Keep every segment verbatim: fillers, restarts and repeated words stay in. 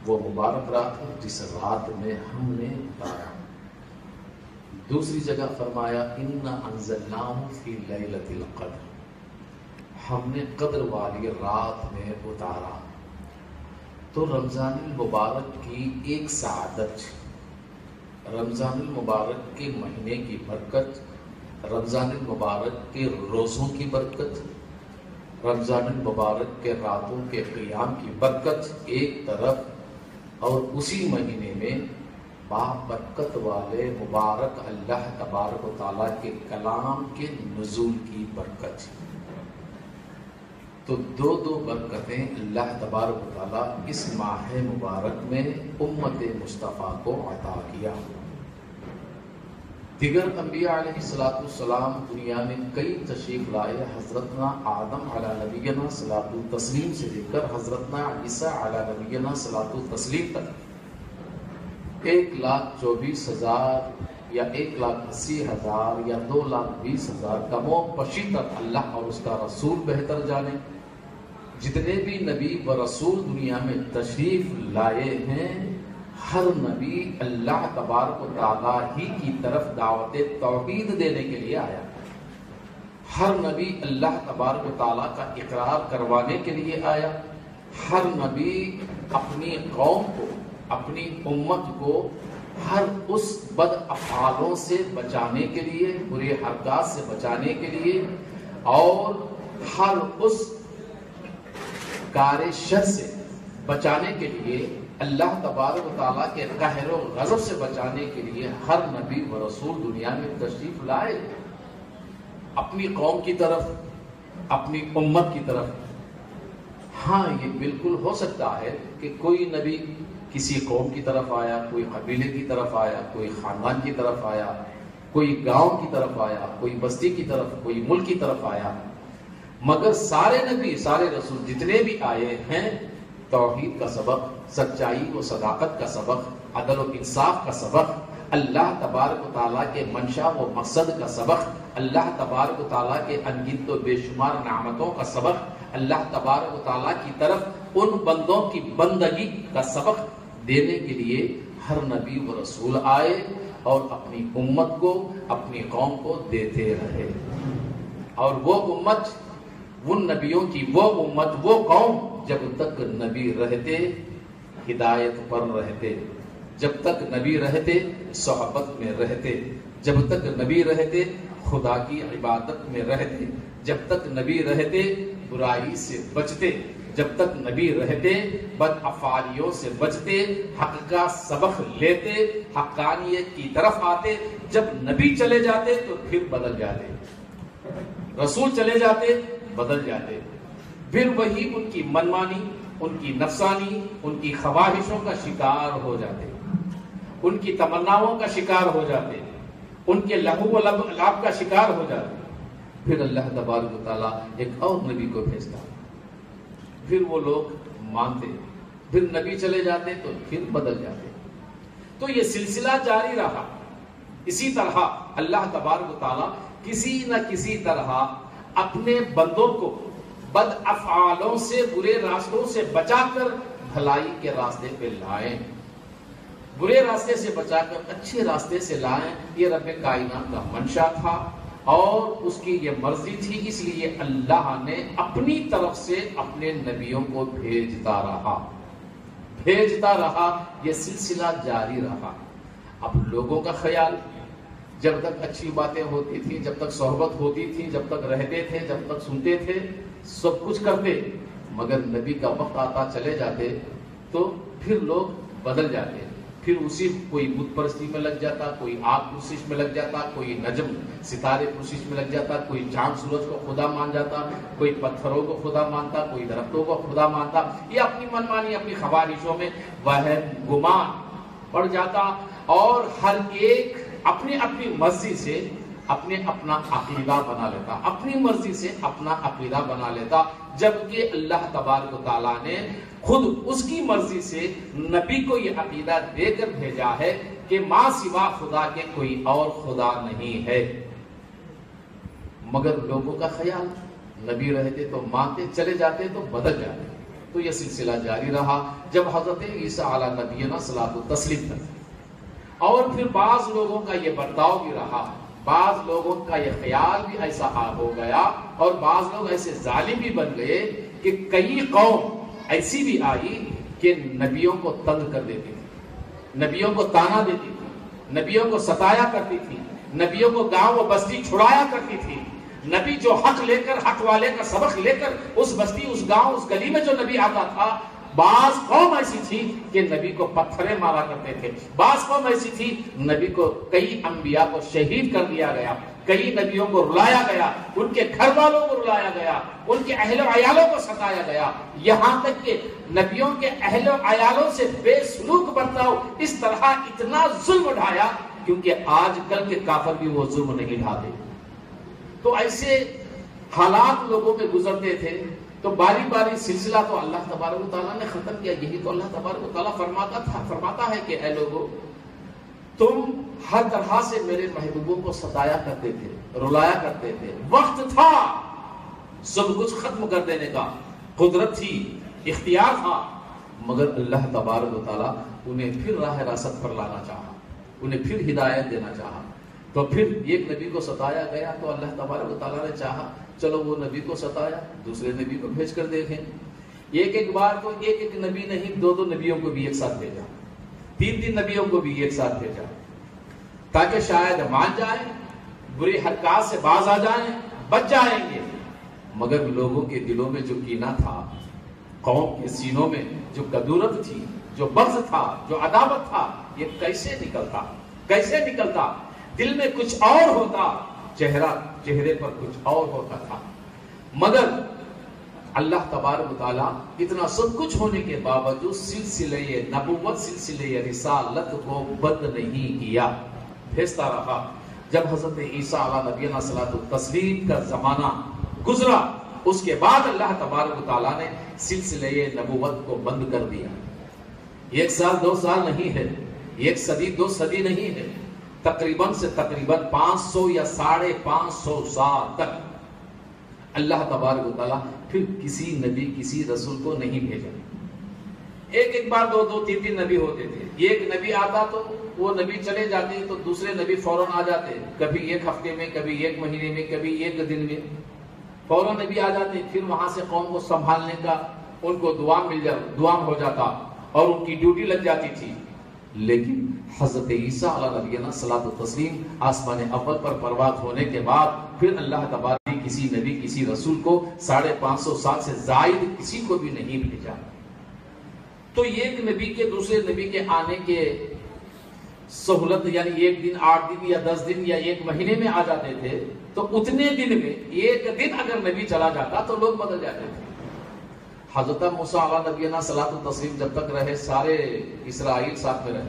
وہ مبارک رات ہے جس رات میں ہم نے اتارا۔ دوسری جگہ فرمایا اِنَّا أَنزَلْنَاهُ فِي لَيْلَةِ الْقَدْرِ، ہم نے قدر والی رات میں اتارا۔ تو رمضان المبارک کی ایک سعادت، رمضان المبارک کے مہینے کی برکت، رمضان المبارک کے روزوں کی برکت، رمضان المبارک کے راتوں کے قیام کی برکت ایک طرف، اور اسی مہینے میں بابرکت والے مبارک اللہ تبارک و تعالیٰ کے کلام کے نزول کی برکت۔ تو دو دو برکتیں اللہ تبارک و تعالیٰ اس ماہ مبارک میں امت مصطفیٰ کو عطا کیا۔ دیگر انبیاء علیہ الصلوۃ والسلام دنیا میں کئی تشریف لائے، حضرتنا آدم علی نبینا صلاۃ التسلیم سے لے کر حضرتنا عیسیٰ علی نبینا صلاۃ التسلیم تک ایک لاکھ چوبیس ہزار یا ایک لاکھ اسی ہزار یا دو لاکھ بیس ہزار کم و پشی تک اللہ اور اس کا رسول بہتر جانے، جتنے بھی نبی و رسول دنیا میں تشریف لائے ہیں، ہر نبی اللہ تبارک و تعالیٰ ہی کی طرف دعوت توحید دینے کے لیے آیا۔ ہر نبی اللہ تبارک و تعالیٰ کا اقرار کروانے کے لیے آیا۔ ہر نبی اپنی قوم کو، اپنی امت کو ہر اس بد افعالوں سے بچانے کے لیے، برے حرکات سے بچانے کے لیے، اور ہر اس کار شر سے بچانے کے لیے، اللہ تبارک و تعالیٰ کے قہر و غضب سے بچانے کے لیے ہر نبی و رسول دنیا میں تشریف لائے، اپنی قوم کی طرف، اپنی امت کی طرف۔ ہاں یہ بالکل ہو سکتا ہے کہ کوئی نبی کسی قوم کی طرف آیا، کوئی قبیلے کی طرف آیا، کوئی خاندان کی طرف آیا، کوئی گاؤں کی طرف آیا، کوئی بستی کی طرف، کوئی ملک کی طرف آیا، مگر سارے نبی، سارے رسول جتنے بھی آئے ہیں توحید کا سبق، سچائی و صداقت کا سبق، عدل و انصاف کا سبق، اللہ تبارک و تعالیٰ کے منشا و مقصد کا سبق، اللہ تبارک و تعالیٰ کے انگنت و بے شمار نعمتوں کا سبق، اللہ تبارک و تعالیٰ کی طرف ان بندوں کی بندگی کا سبق دینے کے لیے ہر نبی و رسول آئے اور اپنی امت کو، اپنی قوم کو دیتے رہے۔ اور وہ امت، ان نبیوں کی وہ امت، وہ قوم جب تک نبی رہتے ہدایت پر رہتے، جب تک نبی رہتے صحبت میں رہتے، جب تک نبی رہتے خدا کی عبادت میں رہتے، جب تک نبی رہتے برائی سے بچتے، جب تک نبی رہتے بد افعالیوں سے بچتے، حق کا سبق لیتے، حقانیت کی طرف آتے۔ جب نبی چلے جاتے تو پھر بدل جاتے، رسول چلے جاتے بدل جاتے، پھر وہی ان کی منمانی، ان کی نفسانی، ان کی خواہشوں کا شکار ہو جاتے، ان کی تمناؤں کا شکار ہو جاتے، ان کے لہو و لعب کا شکار ہو جاتے۔ پھر اللہ تبارک و تعالیٰ ایک اور نبی کو بھیجتا، پھر وہ لوگ مانتے، پھر نبی چلے جاتے تو پھر بدل جاتے۔ تو یہ سلسلہ جاری رہا۔ اسی طرح اللہ تبارک و تعالیٰ کسی نہ کسی طرح اپنے بندوں کو بد افعالوں سے، برے راستوں سے بچا کر بھلائی کے راستے پہ لائیں، برے راستے سے بچا کر اچھے راستے سے لائیں۔ یہ رب کائنات کا منشا تھا اور اس کی یہ مرضی تھی، اس لیے اللہ نے اپنی طرف سے اپنے نبیوں کو بھیجتا رہا، بھیجتا رہا، یہ سلسلہ جاری رہا۔ اب لوگوں کا خیال، جب تک اچھی باتیں ہوتی تھی، جب تک صحبت ہوتی تھی، جب تک رہتے تھے، جب تک سنتے تھے، سب کچھ کرتے، مگر نبی کا وقت آتا چلے جاتے تو پھر لوگ بدل جاتے، پھر اسی کوئی بت پرستی میں لگ جاتا، کوئی آگ پرستش میں لگ جاتا، کوئی نجم ستارے پرستش میں لگ جاتا، کوئی چاند سورج کو خدا مان جاتا، کوئی پتھروں کو خدا مانتا، کوئی درختوں کو خدا مانتا۔ یہ اپنی منمانی، اپنی خواہشوں میں وہم گمان پڑ جاتا، اور ہر ایک اپنی اپنی مرضی سے اپنے اپنا عقیدہ بنا لیتا، اپنی مرضی سے اپنا عقیدہ بنا لیتا، جبکہ اللہ تبارک و تعالیٰ نے خود اس کی مرضی سے نبی کو یہ عقیدہ دے کر بھیجا ہے کہ ماں سوا خدا کے کوئی اور خدا نہیں ہے۔ مگر لوگوں کا خیال، نبی رہتے تو مانتے، چلے جاتے تو بدل جاتے۔ تو یہ سلسلہ جاری رہا جب حضرت عیسیٰ علی نبینا صلاۃ التسلیم تک. اور پھر بعض لوگوں کا یہ برتاؤ بھی رہا، بعض لوگوں کا یہ خیال بھی ایسا ہو گیا اور بعض لوگ ایسے ظالم بھی بن گئے کہ کئی قوم ایسی بھی آئی کہ نبیوں کو تنگ کر دیتی تھی، نبیوں کو تانا دیتی تھی، نبیوں کو ستایا کرتی تھی، نبیوں کو گاؤں و بستی چھڑایا کرتی تھی. نبی جو حق لے کر، حق والے کا سبق لے کر اس بستی، اس گاؤں، اس گلی میں جو نبی آتا تھا، بعض قوم ایسی تھی کہ نبی کو پتھریں مارا کرتے تھے، بعض قوم ایسی تھی نبی کو، کئی انبیاء کو شہید کر دیا گیا، کئی نبیوں کو رلایا گیا، ان کے گھر والوں کو رلایا گیا، ان کے اہل و عیالوں کو ستایا گیا، یہاں تک کہ نبیوں کے اہل و عیالوں سے بے سلوک برتاؤ، اس طرح اتنا ظلم ڈھایا کیونکہ آج کل کے کافر بھی وہ ظلم نہیں ڈھاتے. تو ایسے حالات لوگوں میں گزرتے تھے. تو باری باری سلسلہ تو اللہ تبارک و تعالیٰ نے ختم کیا. یہی تو اللہ تبارک و تعالیٰ فرماتا تھا فرماتا ہے کہ اے لوگو، تم ہر طرح سے میرے محبوبوں کو ستایا کرتے تھے، رلایا کرتے تھے، وقت تھا سب کچھ ختم کر دینے کا، قدرت تھی، اختیار تھا، مگر اللہ تبارک و تعالیٰ انہیں پھر راہ راست پر لانا چاہا، انہیں پھر ہدایت دینا چاہا. تو پھر ایک نبی کو ستایا گیا تو اللہ تبارک و تعالیٰ نے چاہا چلو وہ نبی کو ستایا، دوسرے نبی کو بھیج کر دیکھیں. ایک ایک بار تو ایک ایک نبی نہیں، دو دو نبیوں کو بھی ایک ساتھ بھیجا، تین تین نبیوں کو بھی ایک ساتھ بھیجا، تاکہ شاید مان جائیں، بری حرکات سے باز آ جائیں، بچ جائیں گے. مگر لوگوں کے دلوں میں جو کینہ تھا، قوم کے سینوں میں جو کدورت تھی، جو بغض تھا، جو عداوت تھا، یہ کیسے نکلتا کیسے نکلتا دل میں کچھ اور ہوتا، چہرہ چہرے پر کچھ اور ہوتا تھا. مگر اللہ تبارک و تعالیٰ اتنا سب کچھ ہونے کے باوجود سلسلہ نبوت، سلسلہ رسالت کو بند نہیں کیا، بھیجتا رہا. جب حضرت عیسیٰ علیہ نبینا صلاۃ التسلیم کا زمانہ گزرا، اس کے بعد اللہ تبارک و تعالیٰ نے سلسلہ نبوت کو بند کر دیا. ایک سال دو سال نہیں ہے، ایک صدی دو صدی نہیں ہے، تقریباً سے تقریباً پانچ سو یا ساڑھے پانچ سو سال تک اللہ تبارک و تعالیٰ پھر کسی نبی کسی رسول کو نہیں بھیجا. ایک ایک بار دو دو تین تین نبی ہوتے تھے. ایک نبی آتا تو وہ نبی چلے جاتے تو دوسرے نبی فوراً آ جاتے، کبھی ایک ہفتے میں، کبھی ایک مہینے میں، کبھی ایک دن میں فوراً نبی آ جاتے. پھر وہاں سے قوم کو سنبھالنے کا ان کو دعا مل جا دعا ہو جاتا اور ان کی ڈیوٹی لگ جاتی تھی. لیکن حضرت عیسیٰ علیہ نبینا صلاۃ التسلیم آسمان اول پر پرواز ہونے کے بعد پھر اللہ تبارک نے کسی نبی کسی رسول کو ساڑھے پانچ سو سال سے زائد کسی کو بھی نہیں بھیجا. تو ایک نبی کے دوسرے نبی کے آنے کے سہولت، یعنی ایک دن، آٹھ دن یا دس دن یا ایک مہینے میں آ جاتے تھے. تو اتنے دن میں ایک دن اگر نبی چلا جاتا تو لوگ بدل جاتے تھے. حضرت موسیٰ علیہ نبینا صلاۃ التسلیم جب تک رہے، سارے اسرائیل ساتھ میں رہے،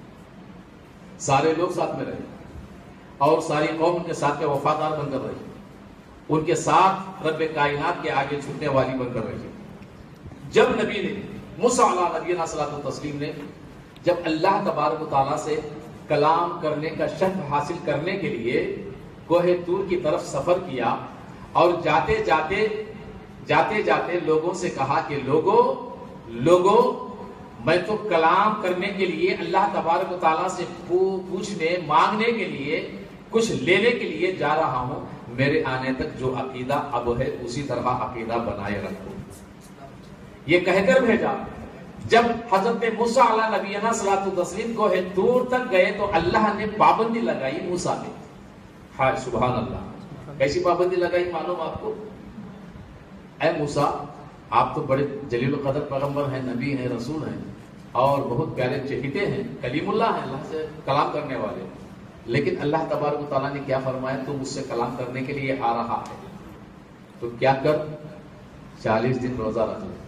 سارے لوگ ساتھ میں رہے اور ساری قوم ان کے ساتھ کے وفادار بن کر رہی، ان کے ساتھ رب کائنات کے آگے جھکنے والی بن کر رہی. جب نبی نے موسیٰ علیہ نبینا صلاۃ التسلیم نے جب اللہ تبارک و تعالیٰ سے کلام کرنے کا شرف حاصل کرنے کے لیے کوہ طور کی طرف سفر کیا اور جاتے جاتے جاتے جاتے لوگوں سے کہا کہ لوگوں لوگوں میں تو کلام کرنے کے لیے اللہ تبارک و تعالیٰ سے پوچھنے مانگنے کے لیے کچھ لینے کے لیے جا رہا ہوں، میرے آنے تک جو عقیدہ اب ہے اسی طرح عقیدہ بنائے رکھو. یہ کہہ کر بھیجا. جب حضرت موسیٰ علیہ نبینا صلاۃ التسلیم کو طور تک گئے تو اللہ نے پابندی لگائی موسیٰ پہ. ہائے سبحان اللہ، کیسی پابندی لگائی معلوم آپ کو؟ اے موسیٰ، آپ تو بڑے جلیل القدر پیغمبر ہیں، نبی ہیں، رسول ہیں اور بہت پیارے چہیتے ہیں، کلیم اللہ ہیں، اللہ سے کلام کرنے والے. لیکن اللہ تبارک و تعالیٰ نے کیا فرمایا؟ تو مجھ سے کلام کرنے کے لیے آ رہا ہے تو کیا کر، چالیس دن روزہ رکھ لے.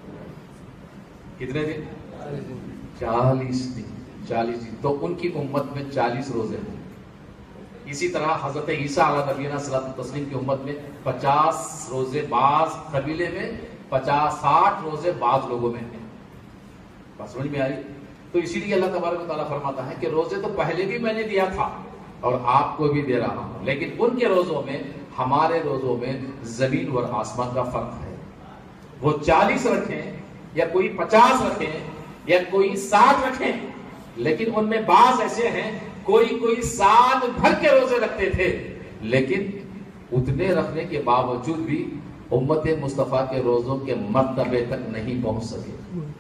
کتنے دن؟ چالیس دن. چالیس دن تو ان کی امت میں چالیس روزے ہیں. اسی طرح حضرت عیسیٰ علیہ نبینا صلاۃ التسلیم کی امت میں پچاس روزے بعض قبیلے میں، پچاس ساٹھ روزے بعض لوگوں میں ہیں. بات سمجھ میں آئی؟ تو اسی لیے اللہ تبارک و تعالیٰ فرماتا ہے کہ روزے تو پہلے بھی میں نے دیا تھا اور آپ کو بھی دے رہا ہوں، لیکن ان کے روزوں میں ہمارے روزوں میں زمین اور آسمان کا فرق ہے. وہ چالیس رکھیں یا کوئی پچاس رکھیں یا کوئی ساٹھ رکھیں، لیکن ان میں بعض ایسے ہیں کوئی کوئی سال بھر کے روزے رکھتے تھے، لیکن اتنے رکھنے کے باوجود بھی امت مصطفیٰ کے روزوں کے مرتبے تک نہیں پہنچ سکے۔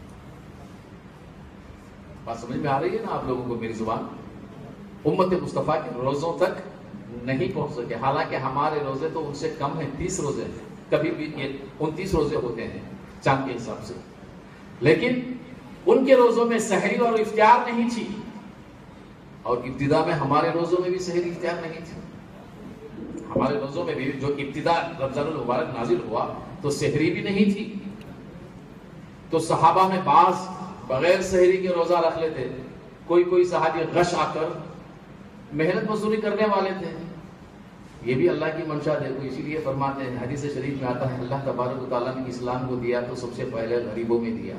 بات سمجھ میں آ رہی ہے نا آپ لوگوں کو میری زبان؟ امت مصطفیٰ کے روزوں تک نہیں پہنچ سکے، حالانکہ ہمارے روزے تو ان سے کم ہیں، تیس روزے ہیں، کبھی بھی انتیس روزے ہوتے ہیں چاند کے حساب سے، لیکن ان کے روزوں میں سحری اور افطار نہیں تھی، اور ابتدا میں ہمارے روزوں میں بھی سحری افطار نہیں تھی۔ ہمارے روزوں میں بھی جو ابتدا رمضان المبارک نازل ہوا تو سحری بھی نہیں تھی، تو صحابہ میں بعض بغیر سحری کے روزہ رکھ لیتے، کوئی کوئی صحابی غش آ کر محنت مزدوری کرنے والے تھے۔ یہ بھی اللہ کی منشا دیکھو، اسی لیے فرماتے ہیں، حدیث شریف میں آتا ہے، اللہ تبارک و تعالیٰ نے اسلام کو دیا تو سب سے پہلے غریبوں میں دیا،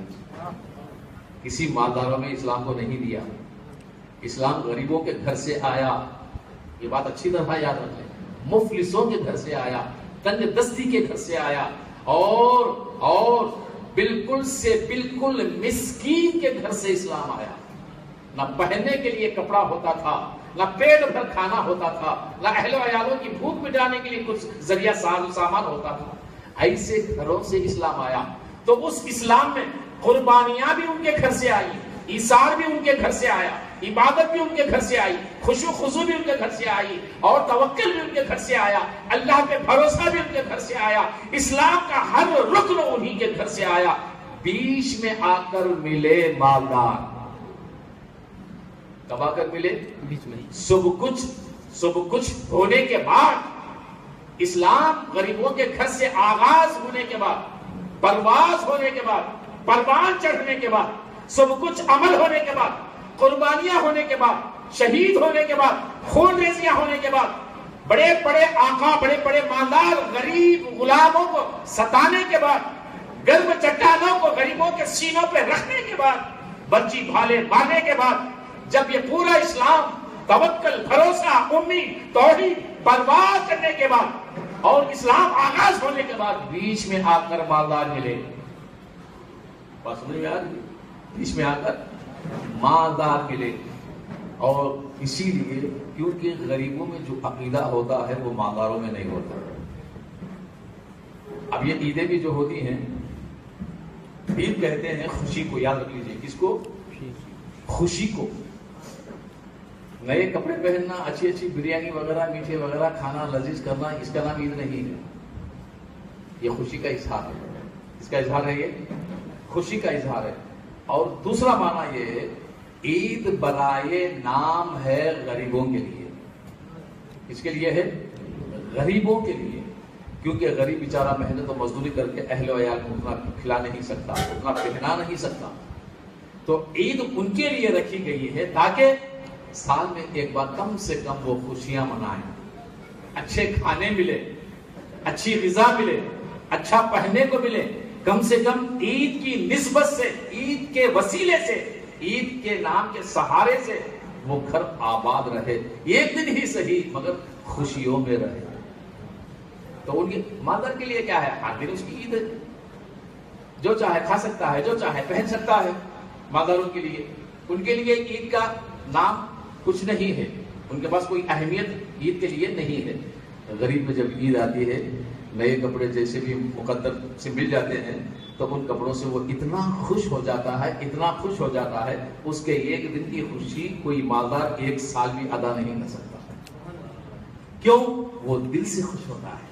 کسی مالداروں میں اسلام کو نہیں دیا، اسلام غریبوں کے گھر سے آیا۔ یہ بات اچھی طرح یاد رکھ لیں، مفلسوں کے گھر سے آیا، تنگ دستی کے گھر سے آیا، اور اور بالکل سے بالکل مسکین کے گھر سے اسلام آیا۔ نہ پہننے کے لیے کپڑا ہوتا تھا، نہ پیٹ بھر کھانا ہوتا تھا، نہ اہل و عیالوں کی بھوک مٹانے کے لیے کچھ ذریعہ ساز و سامان ہوتا تھا، ایسے گھروں سے اسلام آیا۔ تو اس اسلام میں قربانیاں بھی ان کے گھر سے آئی، ایثار بھی ان کے گھر سے آیا، عبادت بھی ان کے گھر سے آئی، خشوع و خضوع بھی ان کے گھر سے آئی، اور توکل بھی ان کے گھر سے آیا، اللہ پہ بھروسہ بھی ان کے گھر سے آیا، اسلام کا ہر رکن انہی کے گھر سے آیا۔ بیچ میں آ کر ملے مالدار، کب آ کر ملے؟ بیچ میں۔ سب کچھ سب کچھ ہونے کے بعد، اسلام غریبوں کے گھر سے آغاز ہونے کے بعد، پرواز ہونے کے بعد، پروان چڑھنے کے بعد، سب کچھ عمل ہونے کے بعد، قربانیاں ہونے کے بعد، شہید ہونے کے بعد، خون ریزیاں ہونے کے بعد، بڑے بڑے آقا، بڑے بڑے مالدار غریب غلاموں کو ستانے کے بعد، گرم چٹانوں کو غریبوں کے سینوں پہ رکھنے کے بعد، بچی بھالے مارنے کے بعد، جب یہ پورا اسلام توکل، بھروسہ، امید، توحید پرواز کرنے کے بعد اور اسلام آغاز ہونے کے بعد، بیچ میں آ کر مالدار ملے۔ بات سمجھ میں آ رہی؟ بیچ میں آ کر مالدار ملے، اور اسی لیے کیونکہ غریبوں میں جو عقیدہ ہوتا ہے وہ مالداروں میں نہیں ہوتا۔ اب یہ عیدیں بھی جو ہوتی ہیں، عید کہتے ہیں خوشی کو، یاد رکھ لیجیے، کس کو؟ خوشی کو۔ نئے کپڑے پہننا، اچھی اچھی بریانی وغیرہ، میٹھے وغیرہ کھانا، لذیذ کرنا، اس کا نام عید نہیں ہے، یہ خوشی کا اظہار ہے۔ اس کا اظہار ہے، یہ خوشی کا اظہار ہے۔ اور دوسرا معنی یہ ہے، عید برائے نام ہے غریبوں کے لیے۔ اس کے لیے ہے غریبوں کے لیے، کیونکہ غریب بیچارہ محنت و مزدوری کر کے اہل و عیال کو اتنا کھلا نہیں سکتا، اتنا پہنا نہیں سکتا، تو عید ان کے لیے رکھی گئی ہے تاکہ سال میں ایک بار کم سے کم وہ خوشیاں منائیں، اچھے کھانے ملے، اچھی غذا ملے، اچھا پہننے کو ملے، کم سے کم عید کی نسبت سے، عید کے وسیلے سے، عید کے نام کے سہارے سے وہ گھر آباد رہے، ایک دن ہی صحیح مگر خوشیوں میں رہے۔ تو ان کی مادر کے لیے کیا ہے؟ ہر دن اس کی عید ہے، جو چاہے کھا سکتا ہے، جو چاہے پہن سکتا ہے۔ مادروں کے لیے، ان کے لیے عید کا نام کچھ نہیں ہے، ان کے پاس کوئی اہمیت عید کے لیے نہیں ہے۔ غریب میں جب عید آتی ہے، نئے کپڑے جیسے بھی مقدر سے مل جاتے ہیں تو ان کپڑوں سے وہ اتنا خوش ہو جاتا ہے، اتنا خوش ہو جاتا ہے، اس کے ایک دن کی خوشی کوئی مالدار ایک سال بھی ادا نہیں کر سکتا۔ کیوں؟ وہ دل سے خوش ہوتا ہے،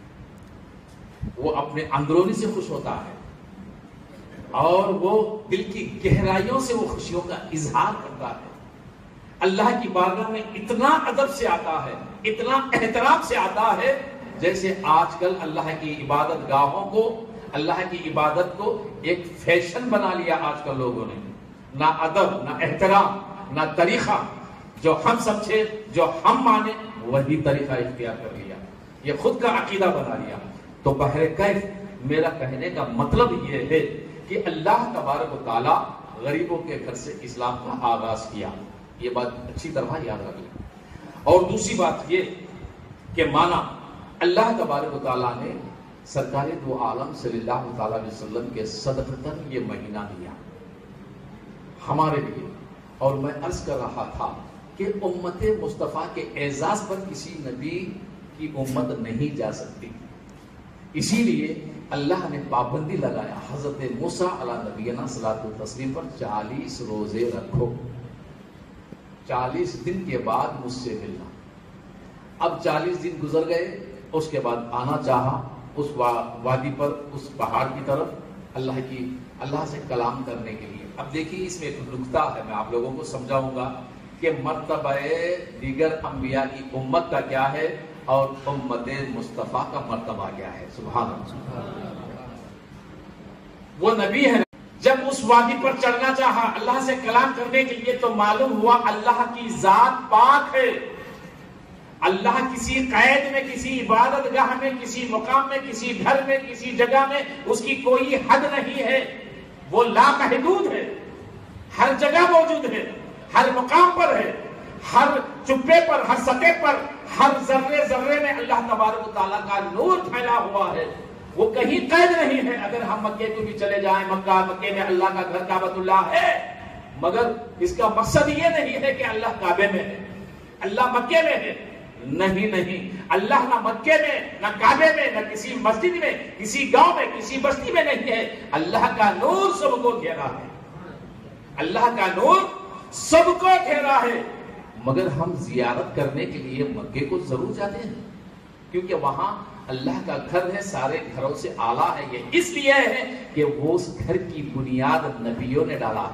وہ اپنے اندرونی سے خوش ہوتا ہے، اور وہ دل کی گہرائیوں سے وہ خوشیوں کا اظہار کرتا ہے۔ اللہ کی بارگاہ میں اتنا ادب سے آتا ہے، اتنا احترام سے آتا ہے، جیسے آج کل اللہ کی عبادت گاہوں کو، اللہ کی عبادت کو ایک فیشن بنا لیا آج کل لوگوں نے۔ نہ ادب، نہ احترام، نہ طریقہ، جو ہم سمجھے، جو ہم مانے، وہی طریقہ اختیار کر لیا، یہ خود کا عقیدہ بنا لیا۔ تو بہر کیف میرا کہنے کا مطلب یہ ہے کہ اللہ تبارک و تعالیٰ غریبوں کے گھر سے اسلام کا آغاز کیا، یہ بات اچھی طرح یاد رکھیں۔ اور دوسری بات یہ کہ مانا اللہ تبارک و تعالیٰ نے سرکار دو عالم صلی اللہ تعالی علیہ وسلم کے صدقتاً یہ مہینہ دیا ہمارے لیے. اور میں عرض کر رہا تھا کہ امت مصطفیٰ کے اعزاز پر کسی نبی کی امت نہیں جا سکتی، اسی لیے اللہ نے پابندی لگایا حضرت موسیٰ علیہ نبینا صلاۃ التسلیم پر چالیس روزے رکھو، چالیس دن کے بعد مجھ سے ملنا. اب چالیس دن گزر گئے، اس کے بعد آنا چاہا اس وادی پر، اس پہاڑ کی طرف اللہ کی اللہ سے کلام کرنے کے لیے. اب دیکھیے اس میں ایک نکتہ ہے، میں آپ لوگوں کو سمجھاؤں گا کہ مرتبہ دیگر انبیاء کی امت کا کیا ہے اور امت مصطفیٰ کا مرتبہ کیا ہے. سبحان اللہ. وہ نبی ہے، جب اس وادی پر چڑھنا چاہا اللہ سے کلام کرنے کے لیے تو معلوم ہوا اللہ کی ذات پاک ہے. اللہ کسی قید میں، کسی عبادت گاہ میں، کسی مقام میں، کسی گھر میں، کسی جگہ میں اس کی کوئی حد نہیں ہے. وہ لا محدود ہے، ہر جگہ موجود ہے، ہر مقام پر ہے، ہر چپے پر، ہر سطح پر، ہر ذرے ذرے میں اللہ تبارک و تعالیٰ کا نور پھیلا ہوا ہے. وہ کہیں قید نہیں ہے. اگر ہم مکے کو بھی چلے جائیں، مکہ مکے میں اللہ کا گھر کعبۃ اللہ ہے، مگر اس کا مقصد یہ نہیں ہے کہ اللہ کعبے میں ہے، اللہ مکے میں ہے. نہیں نہیں، اللہ نہ مکے میں، نہ کعبے میں، نہ کسی مسجد میں، کسی گاؤں میں، کسی بستی میں نہیں ہے. اللہ کا نور سب کو گھیرا ہے، اللہ کا نور سب کو گھیرا ہے. مگر ہم زیارت کرنے کے لیے مکے کو ضرور جاتے ہیں کیونکہ وہاں اللہ کا گھر ہے، سارے گھروں سے اعلیٰ ہے. یہ اس لیے ہے کہ وہ اس گھر کی بنیاد نبیوں نے ڈالا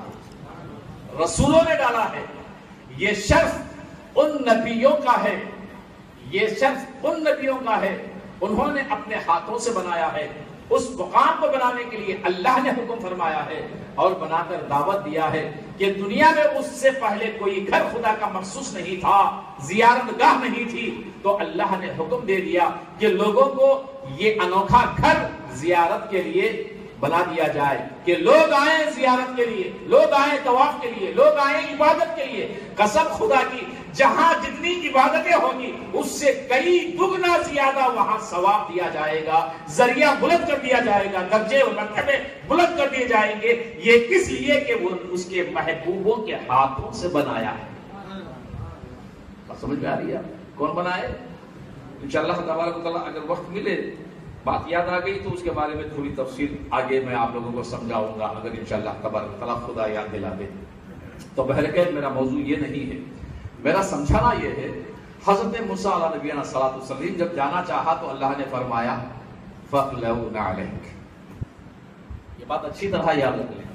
ہے، رسولوں نے ڈالا ہے. یہ شرف ان نبیوں کا ہے، یہ شرف ان نبیوں کا ہے، انہوں نے اپنے ہاتھوں سے بنایا ہے. اس مقام کو بنانے کے لیے اللہ نے حکم فرمایا ہے اور بنا کر دعوت دیا ہے کہ دنیا میں اس سے پہلے کوئی گھر خدا کا مخصوص نہیں تھا، زیارت گاہ نہیں تھی. تو اللہ نے حکم دے دیا کہ لوگوں کو یہ انوکھا گھر زیارت کے لیے بنا دیا جائے کہ لوگ آئیں زیارت کے لیے، لوگ آئیں طواف کے لیے، لوگ آئیں عبادت کے لیے. قسم خدا کی، جہاں جتنی عبادتیں ہوں گی اس سے کئی دگنا زیادہ وہاں ثواب دیا جائے گا، ذریعہ بلند کر دیا جائے گا، درجے اور مرتبے بلند کر دیے جائیں گے. یہ کس لیے کہ وہ اس کے محبوبوں کے ہاتھوں سے بنایا ہے. سمجھ میں آ رہی ہے کون بنائے؟ انشاءاللہ تبارک و تعالیٰ اگر وقت ملے، بات یاد آ گئی تو اس کے بارے میں تھوڑی تفصیل آگے میں آپ لوگوں کو سمجھاؤں گا اگر انشاءاللہ تبارک و تعالیٰ خدا یاد دلا دے. تو بہرکیف میرا موضوع یہ نہیں ہے، میرا سمجھانا یہ ہے حضرت موسیٰ علیہ نبینا صلاۃ السلیم جب جانا چاہا تو اللہ نے فرمایا فَاخْلَعُوا نَعْلَيْكَ. یہ بات اچھی طرح یاد رکھ لیں.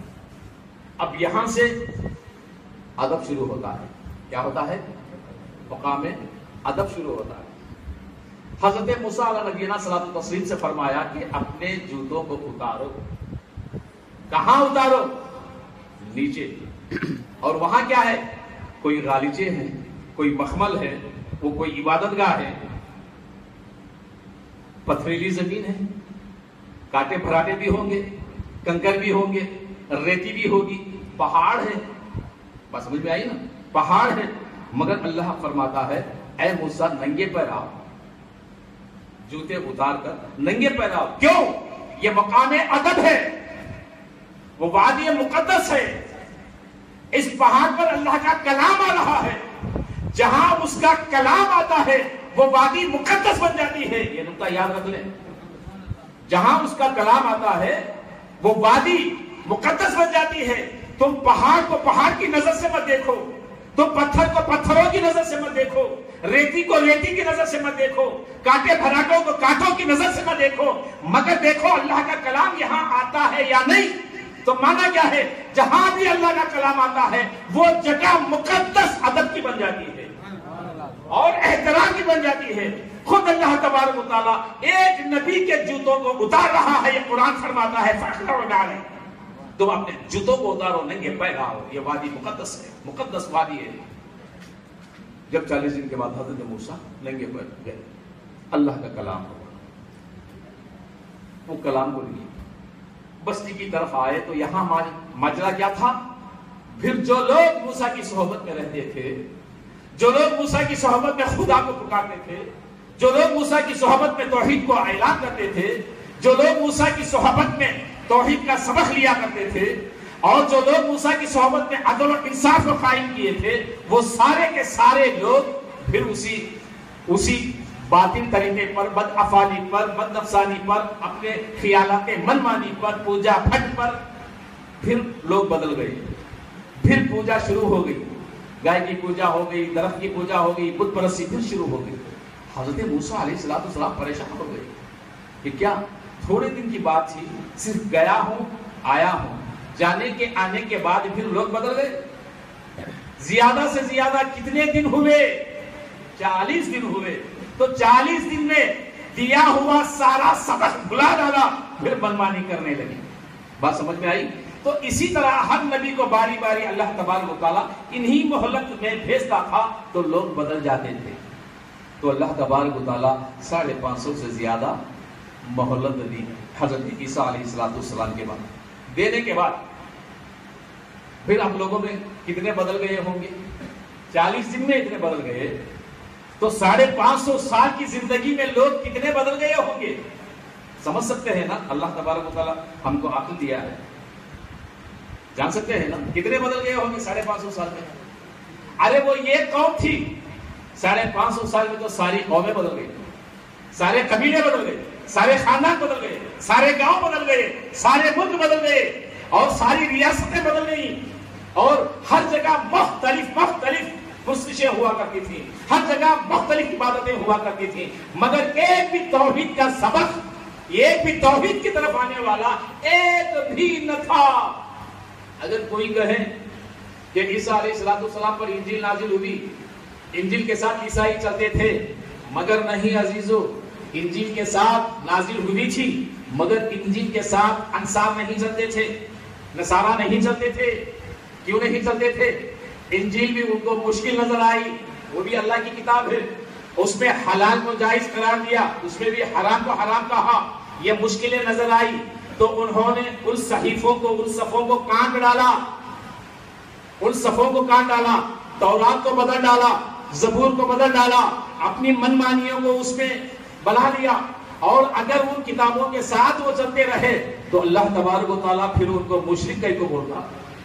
اب یہاں سے ادب شروع ہوتا ہے. کیا ہوتا ہے؟ مقام ادب شروع ہوتا ہے. حضرت موسیٰ علیہ نبینا صلاۃ التسلیم سے فرمایا کہ اپنے جوتوں کو اتارو. کہاں اتارو؟ نیچے. اور وہاں کیا ہے؟ کوئی غالیچے ہیں، کوئی مخمل ہے، وہ کوئی عبادت گاہ ہے، پتھریلی زمین ہے، کانٹے بھراٹے بھی ہوں گے، کنکر بھی ہوں گے، ریتی بھی ہوگی، پہاڑ ہے. بس سمجھ میں آئی نا؟ پہاڑ ہے. مگر اللہ فرماتا ہے اے موسیٰ ننگے پیر آؤ، جوتے اتار کر ننگے پیر آؤ. کیوں؟ یہ مقام ادب ہے، وہ وادی مقدس ہے. اس پہاڑ پر اللہ کا کلام آ رہا ہے. جہاں اس کا کلام آتا ہے وہ وادی مقدس بن جاتی ہے. یہ نقطہ یاد رکھ لیں. جہاں اس کا کلام آتا ہے وہ وادی مقدس بن جاتی ہے. تم پہاڑ کو پہاڑ کی نظر سے مت دیکھو، تم پتھر کو پتھروں کی نظر سے مت دیکھو، ریتی کو ریتی کی نظر سے مت دیکھو، کانٹے بھراٹوں کو کانٹوں کی نظر سے مت دیکھو، مگر دیکھو اللہ کا کلام یہاں آتا ہے یا نہیں. تو مانا کیا ہے؟ جہاں بھی اللہ کا کلام آتا ہے وہ جگہ مقدس ادب کی بن جاتی ہے اور احترام کی بن جاتی ہے. خود اللہ تبارک و تعالیٰ ایک نبی کے جوتوں کو اتار رہا ہے. یہ قرآن فرماتا ہے فَاخْلَعُوا نَعْلَيْكَ. تم اپنے جوتوں کو اتارو، ننگے پیر آؤ. یہ وادی مقدس ہے، مقدس وادی ہے. جب چالیس دن کے بعد حضرت موسیٰ ننگے پیر گئے، اللہ کا کلام ہوا. وہ کلام کو لیے بستی کی طرف آئے تو یہاں ماجرا کیا تھا؟ پھر جو لوگ موسیٰ کی صحبت میں رہتے تھے، جو لوگ موسیٰ کی صحبت میں خدا کو پکارتے تھے، جو لوگ موسیٰ کی صحبت میں توحید کو اعلان کرتے تھے، جو لوگ موسیٰ کی صحبت میں توحید کا سبق لیا کرتے تھے اور جو لوگ موسیٰ کی صحبت میں عدل و انصاف کو قائم کیے تھے، وہ سارے کے سارے لوگ پھر اسی اسی باطل طریقے پر، بد افعالی پر، بد نفسانی پر، اپنے خیالات من مانی پر، پوجا پھٹ پر پھر لوگ بدل گئے. پھر پوجا شروع ہو گئی، گائے کی پوجا ہو گئی، درخت کی پوجا ہو گئی، بت پرستی پھر شروع ہو گئی. حضرت موسیٰ علیہ السلام پریشان ہو گئے کہ کیا تھوڑے دن کی بات تھی، صرف گیا ہوں آیا ہوں، جانے کے آنے کے بعد پھر لوگ بدل گئے. زیادہ سے زیادہ کتنے دن ہوئے؟ چالیس دن ہوئے. تو چالیس دن میں دیا ہوا سارا سبق بھلا ڈالا، پھر منمانی کرنے لگے. بات سمجھ میں آئی؟ تو اسی طرح ہر نبی کو باری باری اللہ تبارک و تعالیٰ انہی مہلت میں بھیجتا تھا تو لوگ بدل جاتے تھے. تو اللہ تبارک و تعالیٰ ساڑھے پانچ سو سے زیادہ مہلت دی حضرت عیسیٰ علیہ السلام کے بعد. دینے کے بعد پھر ہم لوگوں میں کتنے بدل گئے ہوں گے؟ چالیس دن میں اتنے بدل گئے تو ساڑھے پانچ سو سال کی زندگی میں لوگ کتنے بدل گئے ہوں گے؟ سمجھ سکتے ہیں نا؟ اللہ تبارک و تعالیٰ ہم کو عقل دیا ہے، جان سکتے ہیں نا کتنے بدل گئے ہوں گے ساڑھے پانچ سو سال میں؟ ارے وہ یہ قوم تھی، ساڑھے پانچ سو سال میں تو ساری قومیں بدل گئی، سارے قبیلے بدل گئے، سارے خاندان بدل گئے، سارے گاؤں بدل گئے، سارے ملک بدل گئے، اور ساری ریاستیں بدل گئی، اور ہر جگہ مختلف مختلف کوششیں ہوا کرتی تھیں، ہر جگہ مختلف عبادتیں ہوا کرتی تھیں، مگر ایک بھی توحید کا سبق، ایک بھی توحید کی طرف آنے والا ایک بھی نہ تھا. اگر کوئی کہے کہ عیسیٰ علیہ السلام پر انجیل نازل ہوئی، انجیل کے ساتھ عیسائی چلتے تھے، مگر نہیں عزیزو، انجیل کے ساتھ نازل ہوئی تھی مگر انجیل کے ساتھ انصار نہیں چلتے تھے، نصارہ نہیں چلتے تھے. کیوں نہیں چلتے تھے؟ انجیل بھی ان کو مشکل نظر آئی، وہ بھی اللہ کی کتاب ہے، اس میں حلال کو جائز قرار دیا، اس میں بھی حرام کو حرام کہا. یہ مشکلیں نظر آئی تو انہوں نے ان صحیفوں کو، ان صفوں کو کاٹ ڈالا، ان صفوں کو کاٹ ڈالا، تورات کو بدل ڈالا، زبور کو بدل ڈالا، اپنی من مانیوں کو اس میں بنا لیا. اور اگر ان کتابوں کے ساتھ وہ چلتے رہے تو اللہ تبارک و تعالیٰ پھر ان کو مشرک کہیں کو بولتا،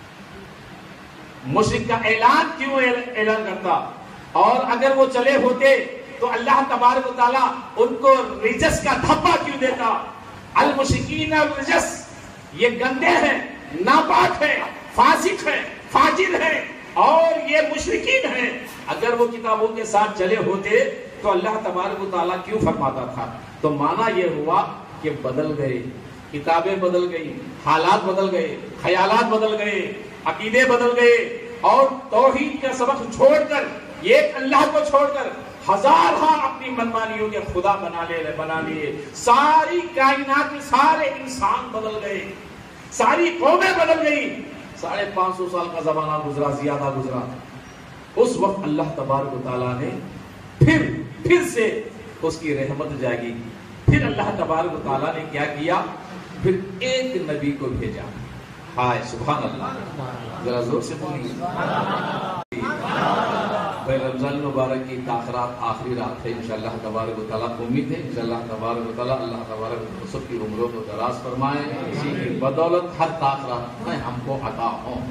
مشرک کا اعلان کیوں اعلان کرتا. اور اگر وہ چلے ہوتے تو اللہ تبارک و تعالیٰ ان کو رجس کا دھبا کیوں دیتا. المشرکین الرجس، یہ گندے ہیں، ناپاک ہیں، فاسق ہیں، فاجر ہیں اور یہ مشرکین ہیں. اگر وہ کتابوں کے ساتھ چلے ہوتے تو اللہ تبارک و تعالیٰ کیوں فرماتا تھا؟ تو معنی یہ ہوا کہ بدل گئے، کتابیں بدل گئی، حالات بدل گئے، خیالات بدل گئے، عقیدے بدل گئے، اور توحید کا سبق چھوڑ کر، ایک اللہ کو چھوڑ کر ہزار ہاں اپنی منمانیوں کے خدا بنا لے بنا لیے. ساری کائنات میں سارے انسان بدل گئے، ساری قومیں بدل گئی. ساڑھے پانچ سو سال کا زمانہ گزرا، زیادہ گزرا. اس وقت اللہ تبارک و تعالیٰ نے پھر پھر سے اس کی رحمت جاگی. پھر اللہ تبارک و تعالیٰ نے کیا کیا؟ پھر ایک نبی کو بھیجا. ہائے سبحان اللہ، ذرا زور سے بولیے. رمضان مبارک کی تاخرات آخری رات ہے، انشاءاللہ تبارک و تعالیٰ کو امید ہے انشاءاللہ تبارک و تعالیٰ اللہ تبارک و سب کی عمروں کو دراز فرمائے، اسی کی بدولت ہر تاخرات میں ہم کو عطا ہوں.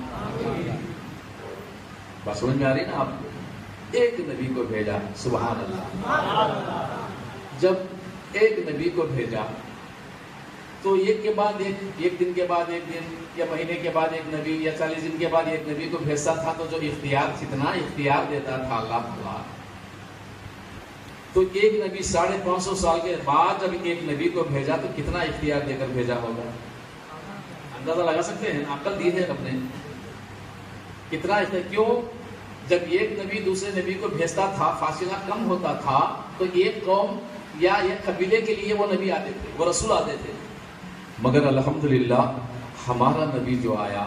بس سمجھ میں آ رہی نا آپ کو؟ ایک نبی کو بھیجا، سبحان اللہ. جب ایک نبی کو بھیجا تو ایک کے بعد ایک ایک دن کے بعد ایک دن یا مہینے کے بعد ایک نبی یا چالیس دن کے بعد ایک نبی کو بھیجتا تھا. تو جو اختیار کتنا اختیار دیتا تھا اللہ تعالیٰ. تو ایک نبی ساڑھے پانچ سو سال کے بعد جب ایک نبی کو بھیجا تو کتنا اختیار دے کر بھیجا ہوگا؟ اندازہ لگا سکتے ہیں؟ عقل دی ہے رب نے کتنا اختیار. کیوں؟ جب ایک نبی دوسرے نبی کو بھیجتا تھا، فاصلہ کم ہوتا تھا، تو ایک قوم یا ایک قبیلے کے لیے وہ نبی آتے تھے، وہ رسول آتے تھے. مگر الحمدللہ ہمارا نبی جو آیا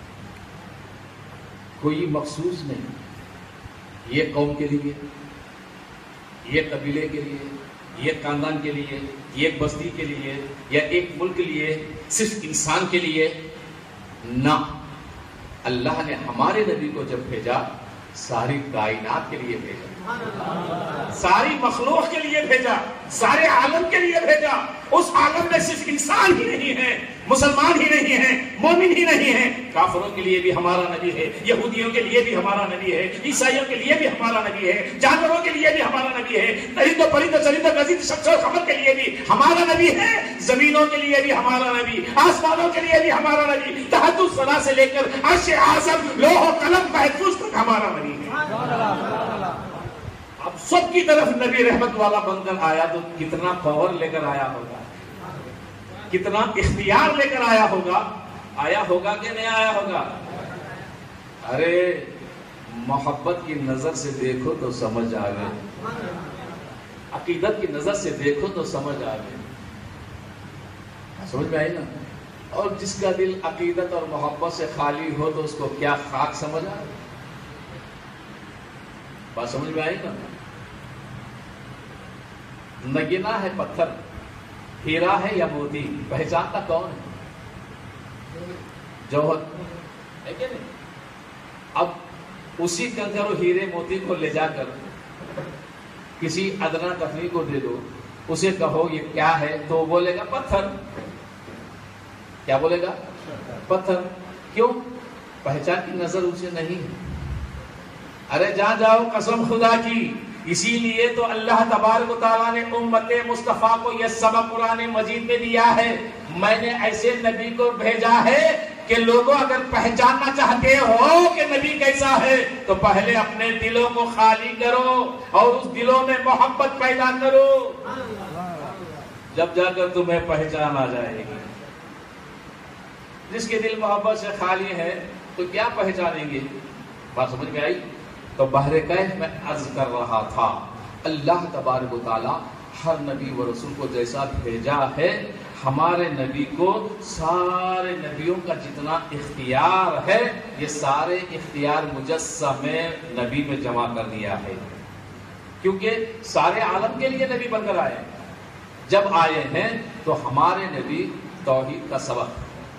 کوئی مخصوص نہیں، یہ قوم کے لیے، یہ قبیلے کے لیے، یہ خاندان کے لیے، ایک بستی کے لیے یا ایک ملک کے لیے، صرف انسان کے لیے نہ. اللہ نے ہمارے نبی کو جب بھیجا ساری کائنات کے لیے بھیجا، ساری مخلوق کے لیے بھیجا، سارے عالم کے لیے بھیجا۔ اس عالم میں صرف انسان ہی نہیں ہے، مسلمان ہی نہیں ہے، مومن ہی نہیں ہے، کافروں کے لیے بھی ہمارا نبی ہے، یہودیوں کے لیے بھی ہمارا نبی ہے، عیسائیوں کے لیے بھی ہمارا نبی ہے، جانوروں کے لیے بھی ہمارا نبی ہے، درندوں پرندوں چرندوں گزید شخص اور خبر کے لیے بھی ہمارا نبی ہے، زمینوں کے لیے بھی ہمارا نبی، آسمانوں کے لیے بھی ہمارا نبی، تحت الثنا سے لے کر عرش اعظم لوح و قلم محفوظ تک ہمارا نبی ہے۔ اب سب کی طرف نبی رحمت والا بن کر آیا تو کتنا پاور لے کر آیا ہوگا، کتنا اختیار لے کر آیا ہوگا، آیا ہوگا کہ نہیں آیا ہوگا؟ ارے محبت کی نظر سے دیکھو تو سمجھ آ گئے، عقیدت کی نظر سے دیکھو تو سمجھ آ گئے، سمجھ میں آئی نا؟ اور جس کا دل عقیدت اور محبت سے خالی ہو تو اس کو کیا خاک سمجھ آئے؟ بات سمجھ میں آئی نا؟ نگینا ہے پتھر، ہیرا ہے یا موتی، پہچانتا کون ہے؟ جوہر ہے کہ نہیں؟ اب اسی کنکر و ہیرے موتی کو لے جا کر کسی ادنا تفریح کو دے دو، اسے کہو یہ کیا ہے تو وہ بولے گا پتھر۔ کیا بولے گا؟ پتھر۔ کیوں؟ پہچان کی نظر اسے نہیں ہے۔ ارے جا جاؤ قسم خدا کی، اسی لیے تو اللہ تبارک و تعالیٰ نے امت مصطفیٰ کو یہ سبق قرآن مجید میں دیا ہے، میں نے ایسے نبی کو بھیجا ہے کہ لوگوں اگر پہچاننا چاہتے ہو کہ نبی کیسا ہے تو پہلے اپنے دلوں کو خالی کرو اور اس دلوں میں محبت پیدا کرو، جب جا کر تمہیں پہچان آ جائے گی۔ جس کے دل محبت سے خالی ہے تو کیا پہچانیں گے؟ بات سمجھ میں آئی؟ تو بحر کیف میں عرض کر رہا تھا، اللہ تبارک و تعالیٰ ہر نبی و رسول کو جیسا بھیجا ہے، ہمارے نبی کو سارے نبیوں کا جتنا اختیار ہے یہ سارے اختیار مجسم نبی میں جمع کر دیا ہے، کیونکہ سارے عالم کے لیے نبی بن کر آئے ہیں۔ جب آئے ہیں تو ہمارے نبی توحید کا سبق،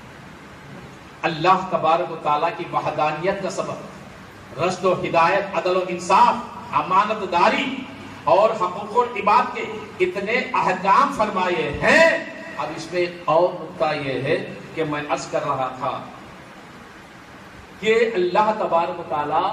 اللہ تبارک و تعالیٰ کی وحدانیت کا سبق، رشد و ہدایت، عدل و انصاف، امانت داری اور حقوق العباد کے اتنے احکام فرمائے ہیں۔ اب اس میں ایک اور نقطہ یہ ہے کہ میں عرض کر رہا تھا کہ اللہ تبارک و تعالی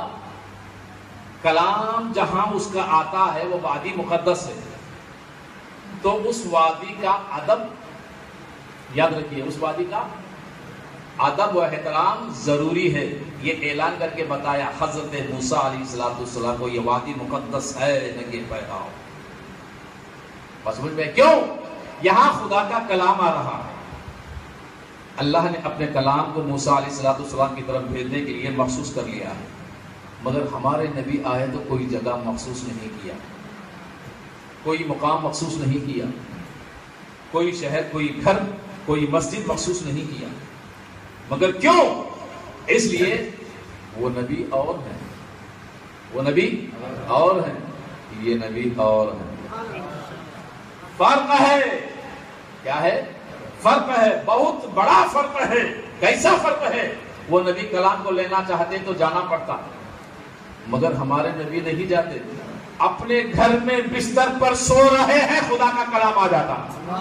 کلام جہاں اس کا آتا ہے وہ وادی مقدس ہے، تو اس وادی کا ادب یاد رکھیے، اس وادی کا ادب و احترام ضروری ہے۔ یہ اعلان کر کے بتایا حضرت موسیٰ علیہ السلام کو یہ وادی مقدس ہے، ننگے پیر آؤ۔ بس سمجھ میں کیوں؟ یہاں خدا کا کلام آ رہا ہے، اللہ نے اپنے کلام کو موسیٰ علیہ السلام کی طرف بھیجنے کے لیے مخصوص کر لیا ہے، مگر ہمارے نبی آئے تو کوئی جگہ مخصوص نہیں کیا، کوئی مقام مخصوص نہیں کیا، کوئی شہر، کوئی گھر، کوئی مسجد مخصوص نہیں کیا، مگر کیوں؟ اس لیے وہ نبی اور ہیں، وہ نبی اور ہیں، یہ نبی اور ہیں۔ فرق ہے، کیا ہے؟ فرق ہے، بہت بڑا فرق ہے۔ کیسا فرق ہے؟ وہ نبی کلام کو لینا چاہتے تو جانا پڑتا، مگر ہمارے نبی نہیں جاتے، اپنے گھر میں بستر پر سو رہے ہیں خدا کا کلام آ جاتا۔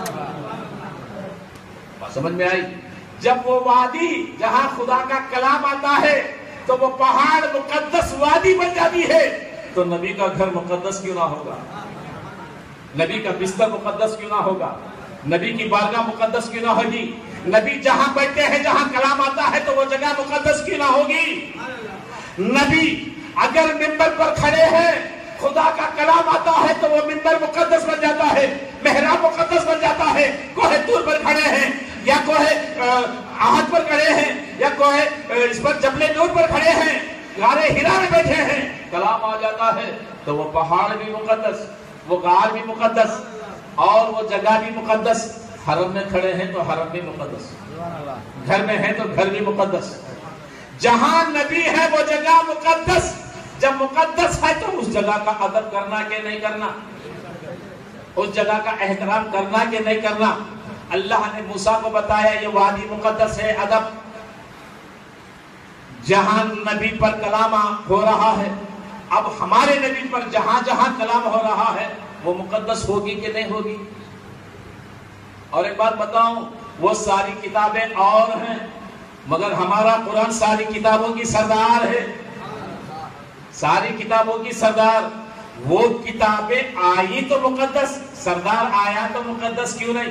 بات سمجھ میں آئی؟ جب وہ وادی جہاں خدا کا کلام آتا ہے تو وہ پہاڑ مقدس وادی بن جاتی ہے، تو نبی کا گھر مقدس کیوں نہ ہوگا؟ نبی کا بستر مقدس کیوں نہ ہوگا؟ نبی کی بارگاہ مقدس کیوں نہ ہوگی؟ نبی جہاں بیٹھتے ہیں، جہاں کلام آتا ہے تو وہ جگہ مقدس کیوں نہ ہوگی؟ نبی اگر منبر پر کھڑے ہیں، خدا کا کلام آتا ہے تو وہ منبر مقدس بن جاتا ہے، محراب مقدس بن جاتا ہے۔ کوہ طور پر کھڑے ہیں یا کوہ احد پر کھڑے ہیں یا کوہ اس پر جبل نور پر کھڑے ہیں، غار حرا میں بیٹھے ہیں، کلام آ جاتا ہے تو وہ پہاڑ بھی مقدس، وہ غار بھی مقدس اور وہ جگہ بھی مقدس۔ حرم میں کھڑے ہیں تو حرم بھی مقدس، گھر میں ہیں تو گھر بھی مقدس، جہاں نبی ہے وہ جگہ مقدس۔ جب مقدس ہے تو اس جگہ کا ادب کرنا کہ نہیں کرنا، اس جگہ کا احترام کرنا کہ نہیں کرنا۔ اللہ نے موسیٰ کو بتایا یہ وادی مقدس ہے، ادب۔ جہاں نبی پر کلام ہو رہا ہے، اب ہمارے نبی پر جہاں جہاں کلام ہو رہا ہے وہ مقدس ہوگی کہ نہیں ہوگی؟ اور ایک بات بتاؤں، وہ ساری کتابیں اور ہیں مگر ہمارا قرآن ساری کتابوں کی سردار ہے، ساری کتابوں کی سردار۔ وہ کتابیں آئی تو مقدس، سردار آیا تو مقدس کیوں نہیں؟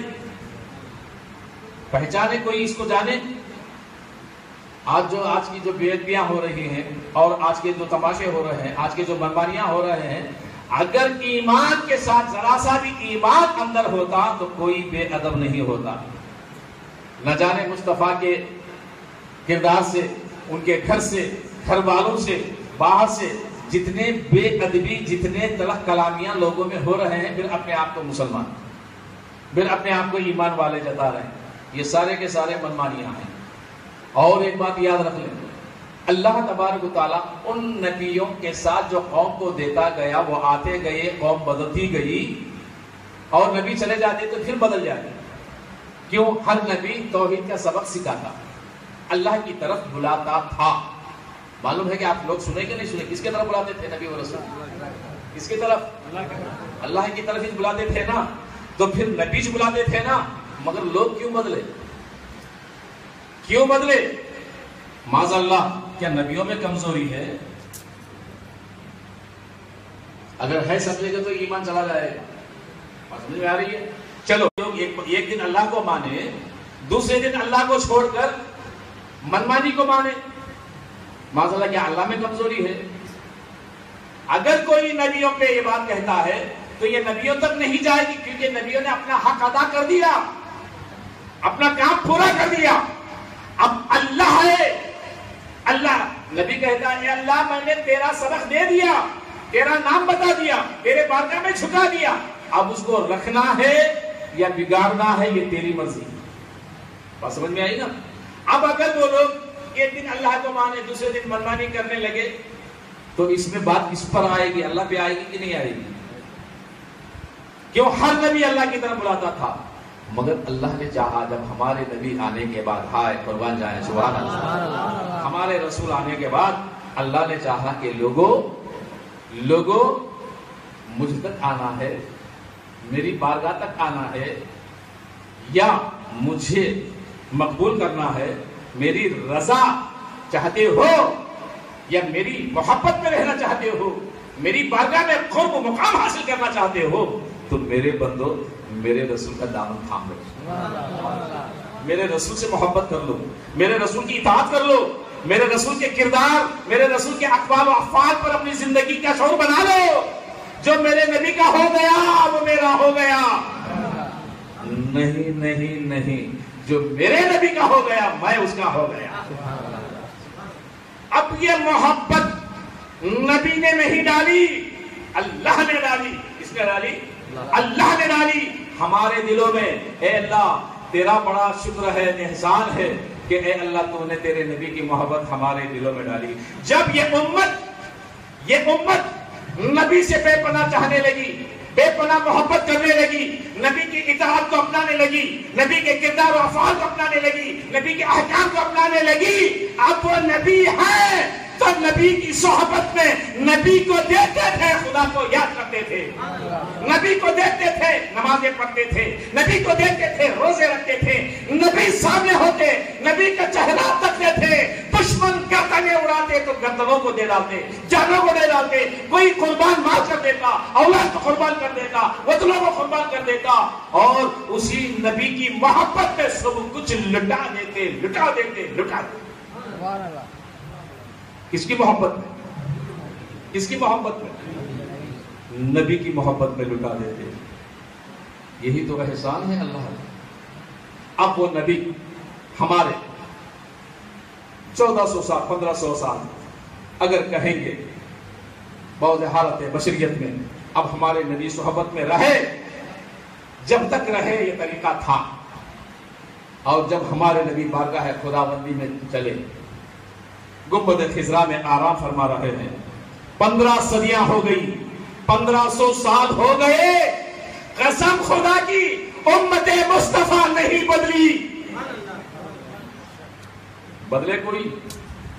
پہچانے کوئی اس کو جانے؟ آج جو آج کی جو بے ادبیاں ہو رہی ہیں اور آج کے جو تماشے ہو رہے ہیں، آج کے جو منمانیاں ہو رہے ہیں، اگر ایمان کے ساتھ ذرا سا بھی ایمان اندر ہوتا تو کوئی بے ادب نہیں ہوتا۔ نہ جانے مصطفیٰ کے کردار سے، ان کے گھر سے، گھر والوں سے، باہر سے جتنے بے ادبی، جتنے تلخ کلامیاں لوگوں میں ہو رہے ہیں، پھر اپنے آپ کو مسلمان، پھر اپنے آپ کو ایمان والے جتا رہے ہیں، یہ سارے کے سارے منمانیاں ہیں۔ اور ایک بات یاد رکھ لیں، اللہ تبارک و تعالیٰ ان نبیوں کے ساتھ جو قوم کو دیتا گیا وہ آتے گئے، قوم بدلتی گئی، اور نبی چلے جاتے تو پھر بدل جاتے۔ کیوں؟ ہر نبی توحید کا سبق سکھاتا، اللہ کی طرف بلاتا تھا۔ معلوم ہے کہ آپ لوگ سنے کہ نہیں سنے؟ کس کے طرف بلاتے تھے نبی و رسول؟ کس کی طرف؟ اللہ کی طرف ہی بلاتے تھے نا، تو پھر نبی جو بلاتے تھے نا، مگر لوگ کیوں بدلے؟ کیوں بدلے؟ معاذ اللہ، کیا نبیوں میں کمزوری ہے؟ اگر ہے سمجھے گا تو ایمان چلا جائے گا۔ بات سمجھ میں آ رہی ہے؟ چلو لوگ ایک, ایک دن اللہ کو مانے، دوسرے دن اللہ کو چھوڑ کر منمانی کو مانے، معاذ اللہ کیا اللہ میں کمزوری ہے؟ اگر کوئی نبیوں پہ یہ بات کہتا ہے تو یہ نبیوں تک نہیں جائے گی، کیونکہ نبیوں نے اپنا حق ادا کر دیا، اپنا کام پورا کر دیا۔ اب اللہ ہے، اللہ نبی کہتا ہے اللہ میں نے تیرا سبق دے دیا، تیرا نام بتا دیا، تیرے بارگاہ میں جھکا دیا، اب اس کو رکھنا ہے یا بگاڑنا ہے یہ تیری مرضی۔ بات سمجھ میں آئی نا؟ اب اگر وہ لوگ ایک دن اللہ کو مانے، دوسرے دن منمانی کرنے لگے تو اس میں بات کس پر آئے گی؟ اللہ پہ آئے گی کہ نہیں آئے گی؟ کیوں؟ ہر نبی اللہ کی طرف بلاتا تھا، مگر اللہ نے چاہا جب ہمارے نبی آنے کے بعد، ہائے قربان جائیں سبحان اللہ، ہمارے رسول آنے کے بعد اللہ نے چاہا کہ لوگوں لوگوں مجھ تک آنا ہے، میری بارگاہ تک آنا ہے، یا مجھے مقبول کرنا ہے، میری رضا چاہتے ہو یا میری محبت میں رہنا چاہتے ہو، میری بارگاہ میں قرب و مقام حاصل کرنا چاہتے ہو، تو میرے بندو میرے رسول کا دامن تھام لو، میرے رسول سے محبت کر لو، میرے رسول کی اطاعت کر لو، میرے رسول کے کردار، میرے رسول کے اقوال و افعال پر اپنی زندگی کا شعور بنا لو۔ جو میرے نبی کا ہو گیا وہ میرا ہو گیا، نہیں نہیں نہیں، جو میرے نبی کا ہو گیا میں اس کا ہو گیا۔ اب یہ محبت نبی نے نہیں ڈالی، اللہ نے ڈالی۔ کس نے ڈالی؟ اللہ نے ڈالی ہمارے دلوں میں۔ اے اللہ تیرا بڑا شکر ہے، احسان ہے کہ اے اللہ تو نے تیرے نبی کی محبت ہمارے دلوں میں ڈالی۔ جب یہ امت یہ امت نبی سے بے پناہ چاہنے لگی، بے پناہ محبت کرنے لگی، نبی کی اطاعت کو اپنانے لگی، نبی کے کردار و افعال کو اپنانے لگی، نبی کے احکام کو اپنانے لگی، اب وہ نبی ہے تو نبی کی صحبت میں نبی کو دیکھتے تھے، خدا کو یاد کرتے تھے، نبی کو دیکھتے تھے، نمازیں پڑھتے تھے، نبی کو دیکھتے تھے، روزے رکھتے تھے، نبی سامنے ہوتے، نبی کا چہرہ تکتے تھے، دشمن گردنیں اڑاتے تو گردنوں کو دے ڈالتے، جانوں کو دے ڈالتے، کوئی قربان مار کر دیتا، اولاد کو قربان کر دیتا، وطنوں کو قربان کر دیتا، اور اسی نبی کی محبت میں سب کچھ لٹا دیتے لٹا دیتے لٹا دیتے۔ کس کی محبت میں؟ کس کی محبت میں؟ نبی کی محبت میں لٹا دیتے۔ یہی تو احسان ہے اللہ کا۔ اب وہ نبی ہمارے چودہ سو سال پندرہ سو سال اگر کہیں گے بعض حالت بشریت میں، اب ہمارے نبی صحبت میں رہے، جب تک رہے یہ طریقہ تھا، اور جب ہمارے نبی بارگاہ خداوندی میں چلے، گنبد خضرا میں آرام فرما رہے ہیں، پندرہ صدیاں ہو گئی، پندرہ سو سال ہو گئے، قسم خدا کی امت مصطفیٰ نہیں بدلی۔ بدلے کوئی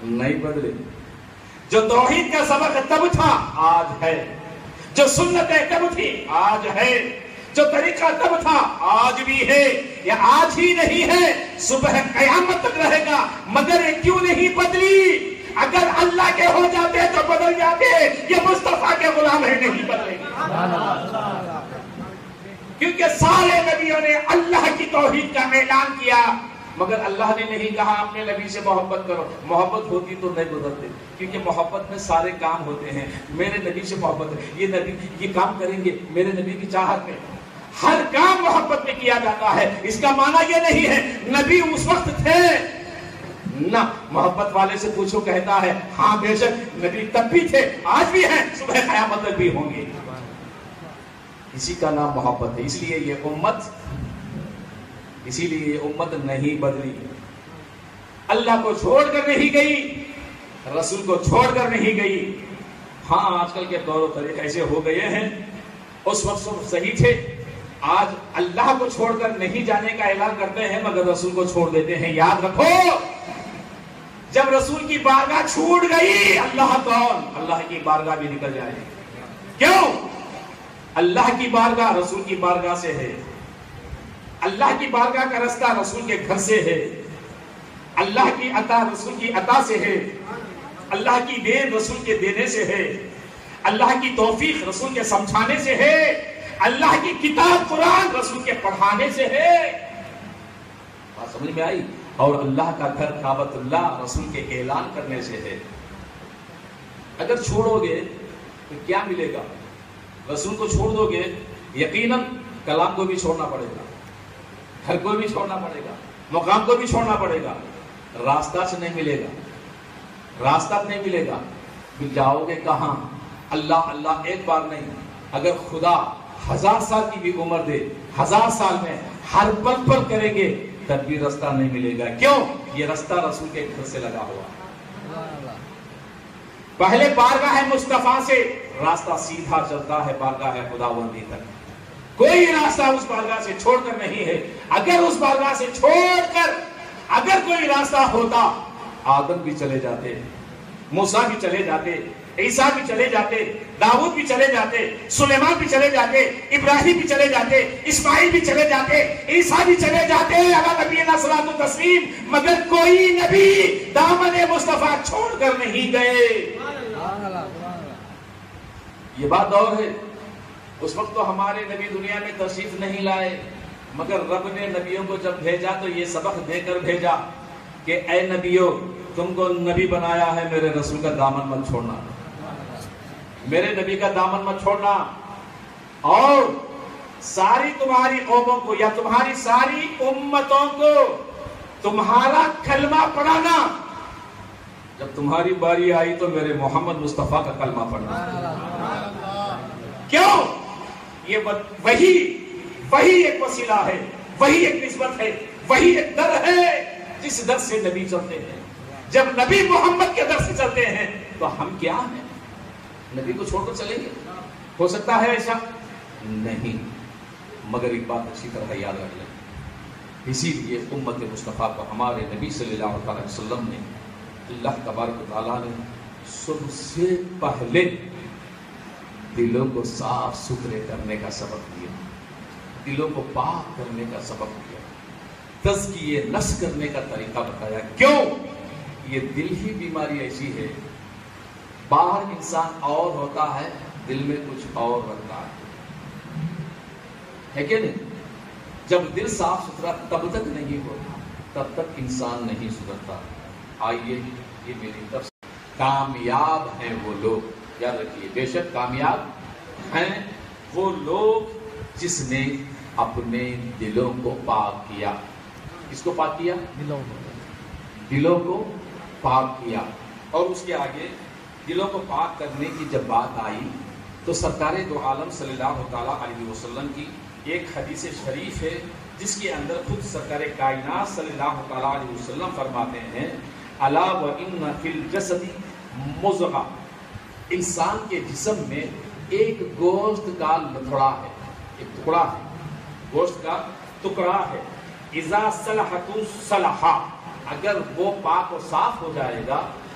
نہیں بدلے. جو توحید کا سبق تب تھا آج ہے, جو سنتیں تب تھی آج ہے, جو طریقہ تب تھا آج بھی ہے. یہ آج ہی نہیں ہے, صبح قیامت تک رہے گا. مگر یہ کیوں نہیں بدلی؟ اگر اللہ کے ہو جاتے تو بدل جاتے, یہ مصطفیٰ کے غلام ہے, نہیں بدلے گا. کیونکہ سارے نبیوں نے اللہ کی توحید کا اعلان کیا, مگر اللہ نے نہیں کہا اپنے نبی سے محبت کرو. محبت ہوتی تو نہیں گزرتے, کیونکہ محبت میں سارے کام ہوتے ہیں. میرے نبی سے محبت ہے, یہ نبی یہ کام کریں گے میرے نبی کی چاہت میں. ہر کام محبت میں کیا جاتا ہے. اس کا معنی یہ نہیں ہے نبی اس وقت تھے نہ. محبت والے سے پوچھو کہتا ہے ہاں بے شک نبی تب بھی تھے, آج بھی ہیں, صبح قیامت تک بھی ہوں گے. اسی کا نام محبت ہے. اس لیے یہ امت اسی لیے یہ امت نہیں بدلی. اللہ کو چھوڑ کر نہیں گئی, رسول کو چھوڑ کر نہیں گئی. ہاں آج کل کے طور و طریقے ایسے ہو گئے ہیں, اس وقت سب صحیح تھے. آج اللہ کو چھوڑ کر نہیں جانے کا اعلان کرتے ہیں مگر رسول کو چھوڑ دیتے ہیں. یاد رکھو, جب رسول کی بارگاہ چھوٹ گئی, اللہ کون؟ اللہ کی بارگاہ بھی نکل جائے. کیوں؟ اللہ کی بارگاہ رسول کی بارگاہ سے ہے. اللہ کی بارگاہ کا رستہ رسول کے گھر سے ہے. اللہ کی عطا رسول کی عطا سے ہے. اللہ کی دین رسول کے دینے سے ہے. اللہ کی توفیق رسول کے سمجھانے سے ہے. اللہ کی کتاب قرآن رسول کے پڑھانے سے ہے. بات سمجھ میں آئی؟ اور اللہ کا گھر کعبۃ اللہ رسول کے اعلان کرنے سے ہے. اگر چھوڑو گے تو کیا ملے گا؟ رسول کو چھوڑ دو گے یقیناً کلام کو بھی چھوڑنا پڑے گا, گھر کو بھی چھوڑنا پڑے گا, مقام کو بھی چھوڑنا پڑے گا. راستہ سے نہیں ملے گا, راستہ نہیں ملے گا. پھر جاؤ گے کہاں؟ اللہ اللہ ایک بار نہیں, اگر خدا ہزار سال کی بھی عمر دے, ہزار سال میں ہر پل پل کریں گے تب بھی راستہ نہیں ملے گا. کیوں؟ یہ راستہ رسول کے گھر سے لگا ہوا. پہلے بارگاہ مصطفیٰ سے راستہ سیدھا چلتا ہے بارگاہ خداوندی تک. کوئی راستہ اس بارگاہ سے چھوڑ کر نہیں ہے. اگر اس بارگاہ سے چھوڑ کر اگر کوئی راستہ ہوتا, آدم بھی چلے جاتے, موسیٰ بھی چلے جاتے, عیسیٰ بھی چلے جاتے, داؤد بھی چلے جاتے, سلیمان بھی چلے جاتے, ابراہیم بھی چلے جاتے, اسماعیل بھی چلے جاتے, عیسیٰ بھی چلے جاتے, علی نبینا صلاۃ و تسلیم. مگر کوئی نبی دامن مصطفیٰ چھوڑ کر نہیں گئے. یہ بات اور ہے. اس وقت تو ہمارے نبی دنیا میں تشریف نہیں لائے, مگر رب نے نبیوں کو جب بھیجا تو یہ سبق دے کر بھیجا کہ اے نبیوں, تم کو نبی بنایا ہے, میرے رسول کا دامن مت چھوڑنا, میرے نبی کا دامن مت چھوڑنا. اور ساری تمہاری قوموں کو یا تمہاری ساری امتوں کو تمہارا کلمہ پڑھانا. جب تمہاری باری آئی تو میرے محمد مصطفیٰ کا کلمہ پڑھنا. کیوں؟ یہ وہی وہی ایک وسیلہ ہے, وہی ایک نسبت ہے, وہی ایک در ہے جس در سے نبی چلتے ہیں. جب نبی محمد کے در سے چلتے ہیں تو ہم کیا ہیں؟ نبی کو چھوڑ کر چلیں گے؟ ہو سکتا ہے ایسا؟ نہیں. مگر ایک بات اچھی طرح یاد رکھ لیں, اسی لیے امت مصطفیٰ کو ہمارے نبی صلی اللہ علیہ وسلم نے اللہ تبارک و تعالیٰ نے سب سے پہلے دلوں کو صاف ستھرے کرنے کا سبق دیا, دلوں کو پاک کرنے کا سبق دیا, تزکیہ نفس کرنے کا طریقہ بتایا. کیوں؟ یہ دل ہی بیماری ایسی ہے, باہر انسان اور ہوتا ہے, دل میں کچھ اور رکھتا ہے, ہے کہ نہیں؟ جب دل صاف ستھرا تب تک نہیں ہوتا, تب تک انسان نہیں سدھرتا. آئیے یہ میری طرف سے, کامیاب ہیں وہ لوگ, یاد رکھیے, بے شک کامیاب ہیں وہ لوگ جس نے اپنے دلوں کو پاک کیا. کس کو پاک کیا؟ دلوں کو, دلوں کو پاک کیا. اور اس کے آگے دلوں کو پاک کرنے کی جب بات آئی تو سرکار دو عالم صلی اللہ تعالیٰ علیہ وسلم کی ایک حدیث شریف ہے جس کے اندر خود سرکار کائنات صلی اللہ تعالیٰ علیہ وسلم فرماتے ہیں, الا وان فی الجسد مضغہ, انسان کے جسم میں ایک گوشت کا لتھڑا ہے, ایک ٹکڑا ہے, گوشت کا ٹکڑا ہے. اذا صلحت صلح, اگر وہ پاک و صاف ہو جائے گا,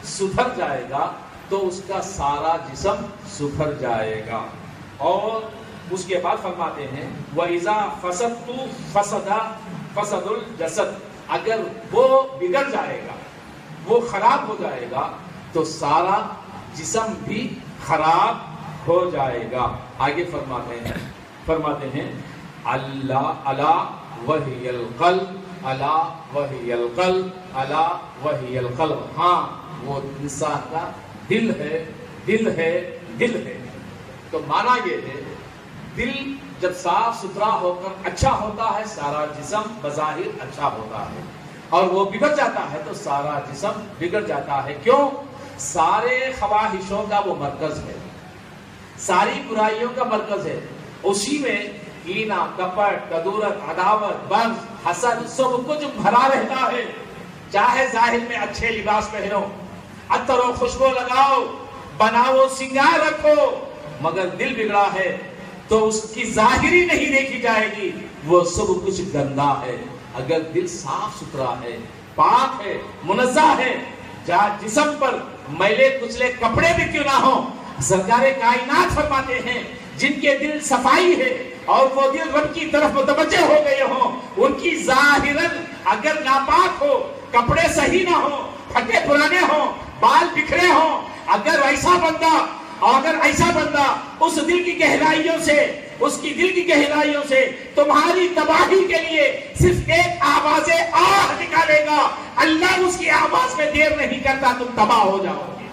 सुधर जाएगा तो उसका सारा जिस्म सुधर जाएगा। और उसके बाद फरमाते हैं वइज़ा फसदतु फसदा फसदुल जसद, अगर वो बिगड़ जाएगा, वो खराब हो जाएगा तो सारा जिस्म भी खराब हो जाएगा। आगे फरमाते हैं फरमाते हैं अल्लाह अला वहियल क़ल्ब, अला वहियल क़ल्ब, अला वहियल क़ल्ब। हाँ, वो इंसान का दिल है, दिल है, दिल है। तो माना ये है, दिल जब साफ सुथरा होकर अच्छा होता है, सारा जिस्म बज़ाहिर अच्छा होता है, और वो बिगड़ जाता है तो सारा जिस्म बिगड़ जाता है। क्यों? सारे ख्वाहिशों का वो मरकज है, सारी बुराइयों का मरकज है। उसी में कीना, कपट, कदूरत, अदावत, बग़्ज़, हसद सब कुछ भरा रहता है। चाहे जाहिर में अच्छे लिबास पहनो, अत्तर और खुशबू लगाओ, बनाओ, सिंगार रखो, मगर दिल बिगड़ा है तो उसकी जाहिरी नहीं देखी जाएगी, वो सब कुछ गंदा है। अगर दिल साफ सुथरा है, पाक है, मुनज़्ज़ा है, जहाँ जिस्म पर मैले कुचले कपड़े भी क्यों ना हो, सरकारे कायनात फरमाते हैं जिनके दिल सफाई है और वो दिल रब की तरफ मुतवज्जे हो गए हो, उनकी जाहिरन अगर नापाक हो, कपड़े सही ना हो, फटे पुराने हो, बाल बिखरे हो, अगर ऐसा बंदा अगर ऐसा बंदा उस दिल की गहराइयों से, उसकी दिल की गहराइयों से तुम्हारी तबाही के लिए सिर्फ एक आवाज़ आह निकालेगा, अल्लाह उसकी आवाज में देर नहीं करता, तुम तबाह हो जाओगे।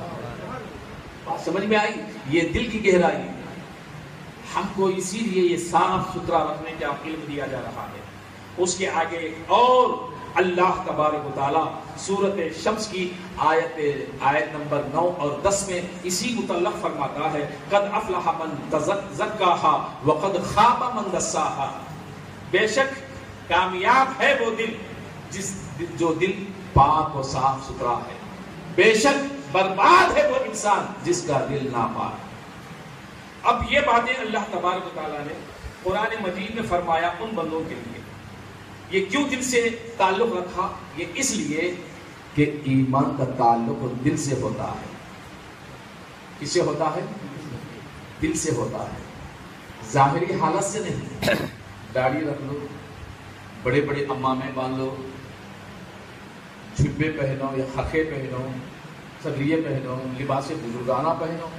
बात समझ में आई? ये दिल की गहराई, हमको इसीलिए ये साफ सुथरा रखने का इल्म दिया जा रहा है। उसके आगे और अल्लाह तबारक व तआला सूरत शम्स की आयत आयत नंबर नौ और दस में इसी मुतल्लक़ फरमाता है क़द अफ़लह मन तज़क्काहा व क़द ख़ाब मन दस्साहा। बेशक कामयाब है वो दिल जिस जो दिल पाक और साफ सुथरा है, बेशक बर्बाद है वो इंसान जिसका दिल नापाक। अब ये बातें अल्लाह तबारक व तआला ने कुरान मजीद में फरमाया उन बंदों के लिए। ये क्यों दिल से ताल्लुक रखा? ये इसलिए कि ईमान का ताल्लुक दिल से होता है। किससे होता है? दिल से होता है, जाहिरी हालत से नहीं। दाढ़ी रख लो, बड़े बड़े अम्मामे बांध लो, जुब्बे पहनो या खखे पहनो, सगरिये पहनो, लिबास बुजुर्गाना पहनो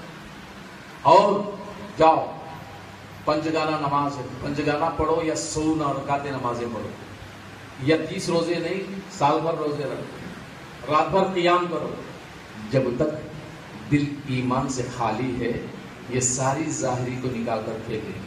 और जाओ पंचगाना नमाज है, पंचगाना पढ़ो या सौ रकाते नमाजें पढ़ो, या तीस रोजे नहीं साल भर रोजे रखो, रात भर क़ियाम करो। जब तक दिल ईमान से खाली है, ये सारी जाहिरी को निकाल कर फेंकेंगे।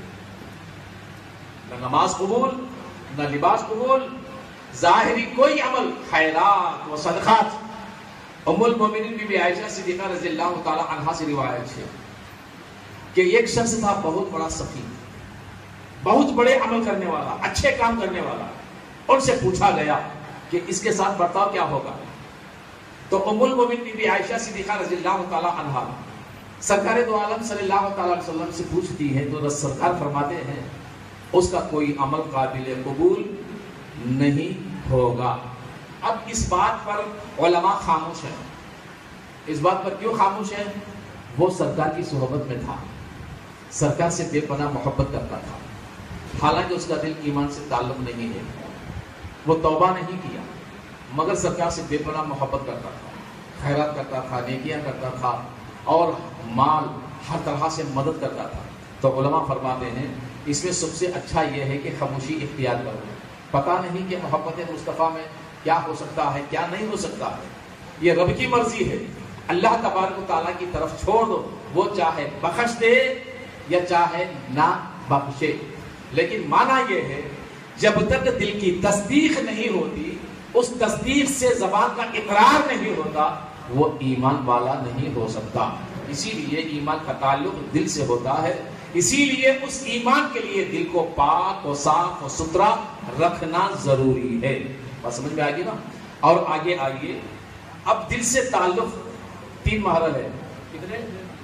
न नमाज कबूल, न लिबास कबूल, जाहिरी कोई अमल, खैरात व सदक़ात। उम्मुल मोमिनीन बीबी आयशा सिद्दीक़ा रज़ियल्लाहु ताला अन्हा से रिवायत है कि एक शख्स था बहुत बड़ा सफ़ी, बहुत बड़े अमल करने वाला, अच्छे काम करने वाला। उनसे पूछा गया कि इसके साथ बर्ताव क्या होगा? तो उम्मुल मोमिनीन बीबी आयशा सिद्दीक़ा रज़ियल्लाहु ताला अन्हा सरकार दो आलम सल्लल्लाहु ताला अलैहि वसल्लम से पूछती है तो सरकार फरमाते हैं उसका कोई अमल काबिल कबूल नहीं होगा। अब इस बात पर उलमा खामोश है। इस बात पर क्यों खामोश है? वो सरकार की सोहबत में था, सरकार से बेपनाह मोहब्बत करता था, हालांकि उसका दिल ईमान से ताल्लुक नहीं है, वो तौबा नहीं किया, मगर सरकार से बेपनाह मोहब्बत करता था, खैरात करता था, नेकियां करता था और माल हर तरह से मदद करता था। तो उलमा फरमाते हैं इसमें सबसे अच्छा यह है कि खामोशी इख्तियार करो। पता नहीं कि मोहब्बत मुस्तफ़ा में क्या हो सकता है, क्या नहीं हो सकता है, ये रब की मर्जी है। अल्लाह तबारक व तआला की तरफ छोड़ दो, वो चाहे बख्श दे या चाहे ना बख्शे। लेकिन माना यह है जब तक दिल की तस्दीक नहीं होती, उस तस्दीक से ज़बान का इकरार नहीं होता, वो ईमान वाला नहीं हो सकता। इसीलिए ईमान का ताल्लुक दिल से होता है। इसीलिए उस ईमान के लिए दिल को पाक और साफ और सुथरा रखना जरूरी है। बात समझ में आ गई ना? और आगे आइए, अब दिल से ताल्लुक तीन महरल है। कितने?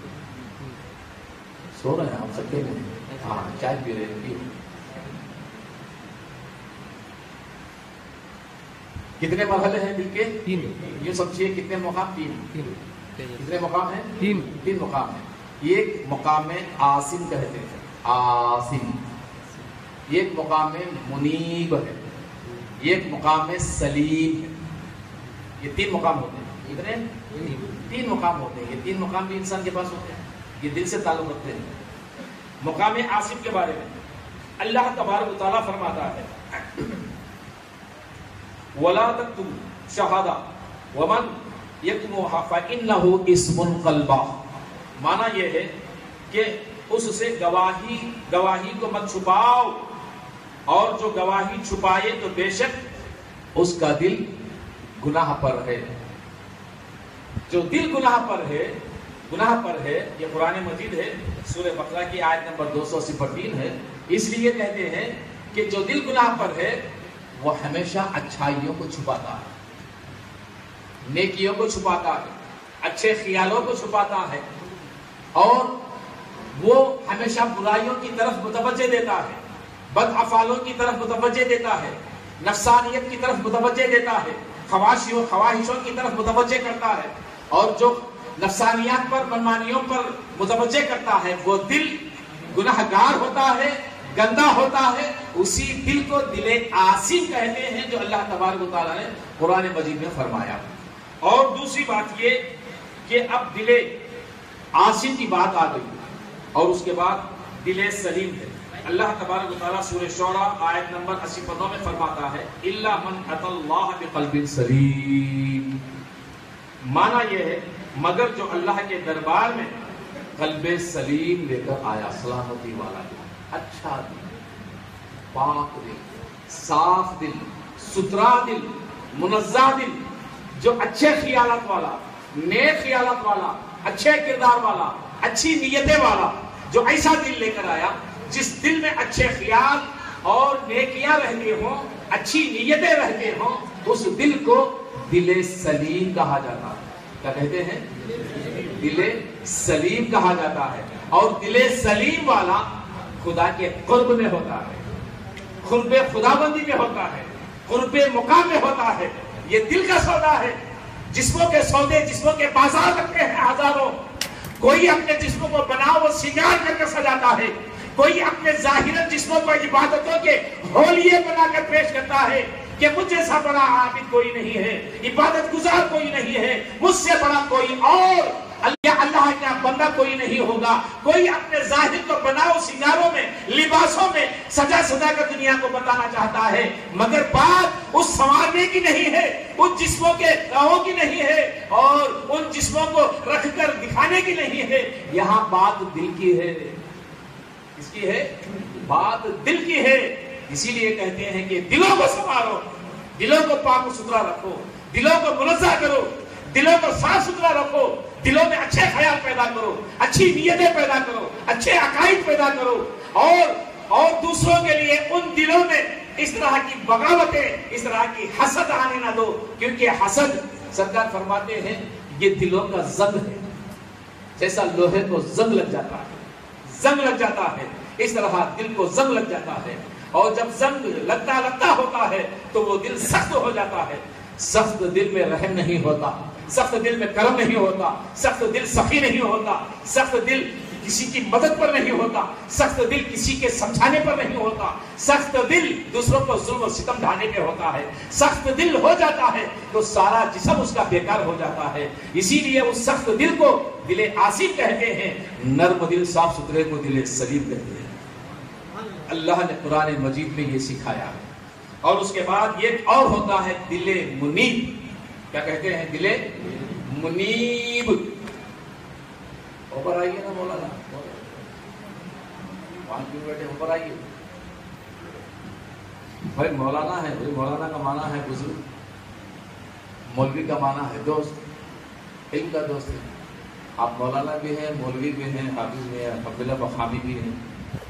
सो रहे हैं आप सबके में? हाँ, चाय पी रहे हैं। کتنے مرحلے ہیں دل کے؟ تین یہ سمجھیے کتنے مقام؟ تین. تین کتنے مقام ہیں؟ تین تین مقام ہیں. ایک مقام آسم کہتے ہیں، آسم. ایک مقام منیب ہے، ایک مقام سلیم ہے. یہ تین مقام ہوتے ہیں. کتنے؟ تین مقام ہوتے ہیں. یہ تین مقام بھی انسان کے پاس ہوتے ہیں، یہ دل سے تعلق رکھتے ہیں. مقام آصف کے بارے میں اللہ تبارک و تعالیٰ فرماتا ہے وَلَا تَكْتُمْ شَهَادَةَ وَمَنْ يَكْتُمُوهَا فَإِنَّهُ اسْمٌ قَلْبًا. معنی یہ ہے کہ اس سے گواہی گواہی کو مت چھپاؤ، اور جو گواہی چھپائے تو بے شک اس کا دل گناہ پر ہے. جو دل گناہ پر ہے گناہ پر ہے. یہ قرآن مجید ہے، سورہ بقرہ کی آیت نمبر دو سو اسی پر تین ہے. اس لیے کہتے ہیں کہ جو دل گناہ پر ہے وہ ہمیشہ اچھائیوں کو چھپاتا ہے، نیکیوں کو چھپاتا ہے، اچھے خیالوں کو چھپاتا ہے، اور وہ ہمیشہ برائیوں کی طرف متوجہ دیتا ہے، بد افعالوں کی طرف متوجہ دیتا ہے، نفسانیت کی طرف متوجہ دیتا ہے، خواہشوں خواہشوں کی طرف متوجہ کرتا ہے. اور جو نفسانیات پر منمانیوں پر متوجہ کرتا ہے وہ دل گناہگار ہوتا ہے، گندا ہوتا ہے. اسی دل کو دل آصم کہتے ہیں جو اللہ تبارک و تعالیٰ نے قرآن مجید میں فرمایا. اور دوسری بات یہ کہ اب دل آصم کی بات آ گئی اور اس کے بعد دل سلیم ہے. اللہ تبارک و تعالیٰ سورہ شعراء آیت نمبر اسی پر نو میں فرماتا ہے الا من اتى اللہ بقلب سلیم. معنی یہ ہے مگر جو اللہ کے دربار میں قلب سلیم لے کر آیا، سلامتی والا دل، اچھا دل، پاک دل، صاف دل، ستھرا دل، منزہ دل، جو اچھے خیالات والا، نیک خیالات والا، اچھے کردار والا، اچھی نیتیں والا، جو ایسا دل لے کر آیا جس دل میں اچھے خیال اور نیکیاں رہتے ہوں، اچھی نیتیں رہتے ہوں، اس دل کو دل سلیم کہا جاتا ہے. کیا کہتے ہیں؟ دل سلیم کہا جاتا ہے. اور دل سلیم والا خدا کے قرب میں ہوتا ہے، قرب خدا بندی میں ہوتا ہے، قرب مقام میں ہوتا ہے. یہ دل کا سودا ہے. جسموں کے سودے جسموں کے بازار رکھتے ہیں ہزاروں. کوئی اپنے جسموں کو بنا و سنگار کر کے سجاتا ہے، کوئی اپنے ظاہر جسموں کو عبادتوں کے ہولیے بنا کر پیش کرتا ہے کہ مجھ جیسا بڑا عابد کوئی نہیں ہے، عبادت گزار کوئی نہیں ہے، مجھ سے بڑا کوئی اور اللہ اللہ کا بندہ کوئی نہیں ہوگا. کوئی اپنے ظاہر کو بناؤ سنگاروں میں، لباسوں میں سجا سجا کر دنیا کو بتانا چاہتا ہے، مگر بات اس سنوارنے کی نہیں ہے، اس جسموں کے راہوں کی نہیں ہے، اور ان جسموں کو رکھ کر دکھانے کی نہیں ہے. یہاں بات دل کی ہے. اس کی ہے بات دل کی ہے. اسی لیے کہتے ہیں کہ دلوں کو سنوارو، دلوں کو پاک و ستھرا رکھو، دلوں کو منزہ کرو، دلوں کو صاف ستھرا رکھو، دلوں میں اچھے خیال پیدا کرو، اچھی نیتیں پیدا کرو، اچھے عقائد پیدا کرو، اور اور دوسروں کے لیے ان دلوں میں اس طرح کی بغاوتیں، اس طرح کی حسد آنے نہ دو. کیونکہ حسد سرکار فرماتے ہیں یہ دلوں کا زنگ ہے. جیسا لوہے کو زنگ لگ جاتا ہے، زنگ لگ جاتا ہے، اس طرح دل کو زنگ لگ جاتا ہے. اور جب زنگ لگتا لگتا ہوتا ہے تو وہ دل سخت ہو جاتا ہے. سخت دل میں رحم نہیں ہوتا، سخت دل میں کرم نہیں ہوتا، سخت دل سخی نہیں ہوتا، سخت دل کسی کی مدد پر نہیں ہوتا، سخت دل کسی کے سمجھانے پر نہیں ہوتا، سخت دل دوسروں کو ظلم و ستم ڈھانے پہ ہوتا ہے. سخت دل ہو جاتا ہے تو سارا جسم اس کا بیکار ہو جاتا ہے. اسی لیے اس سخت دل کو دل آصم کہتے ہیں. نرم دل صاف ستھرے کو دل سلیم کہتے ہیں. اللہ نے قرآن مجید میں یہ سکھایا ہے. اور اس کے بعد یہ اور ہوتا ہے دل منیب. کیا کہتے ہیں؟ دل منیب. اوپر آئیے نا مولانا، وہاں کیوں بیٹھے؟ اوپر آئیے. بھائی مولانا ہے، بھائی مولانا کا معنی ہے بزرگ، مولوی کا معنی ہے دوست، علم کا دوست ہے. آپ مولانا بھی ہیں، مولوی بھی ہیں، حافظ بھی ہیں، عبداللہ بخامی بھی ہیں.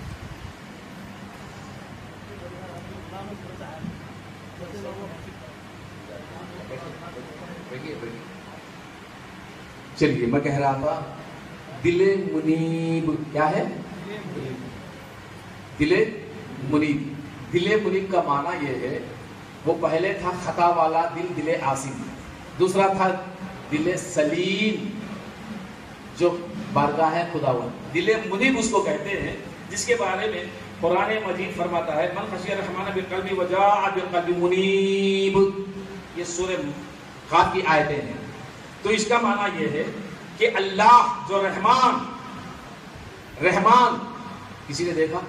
چلیے میں کہہ رہا تھا دل منیب کیا ہے؟ دل منیب. دل منیب کا معنی یہ ہے وہ پہلے تھا خطا والا دل، دل آسم، دوسرا تھا دل سلیم جو بارگاہ خداوند، دل منیب اس کو کہتے ہیں، جس کے بارے میں قرآن مجید فرماتا ہے من خشی الرحمن بالقلب وجاء بالقلب منیب، یہ سورہ قاف کی آیتیں ہیں۔ تو اس کا معنی یہ ہے کہ اللہ جو رحمان، رحمان کسی نے دیکھا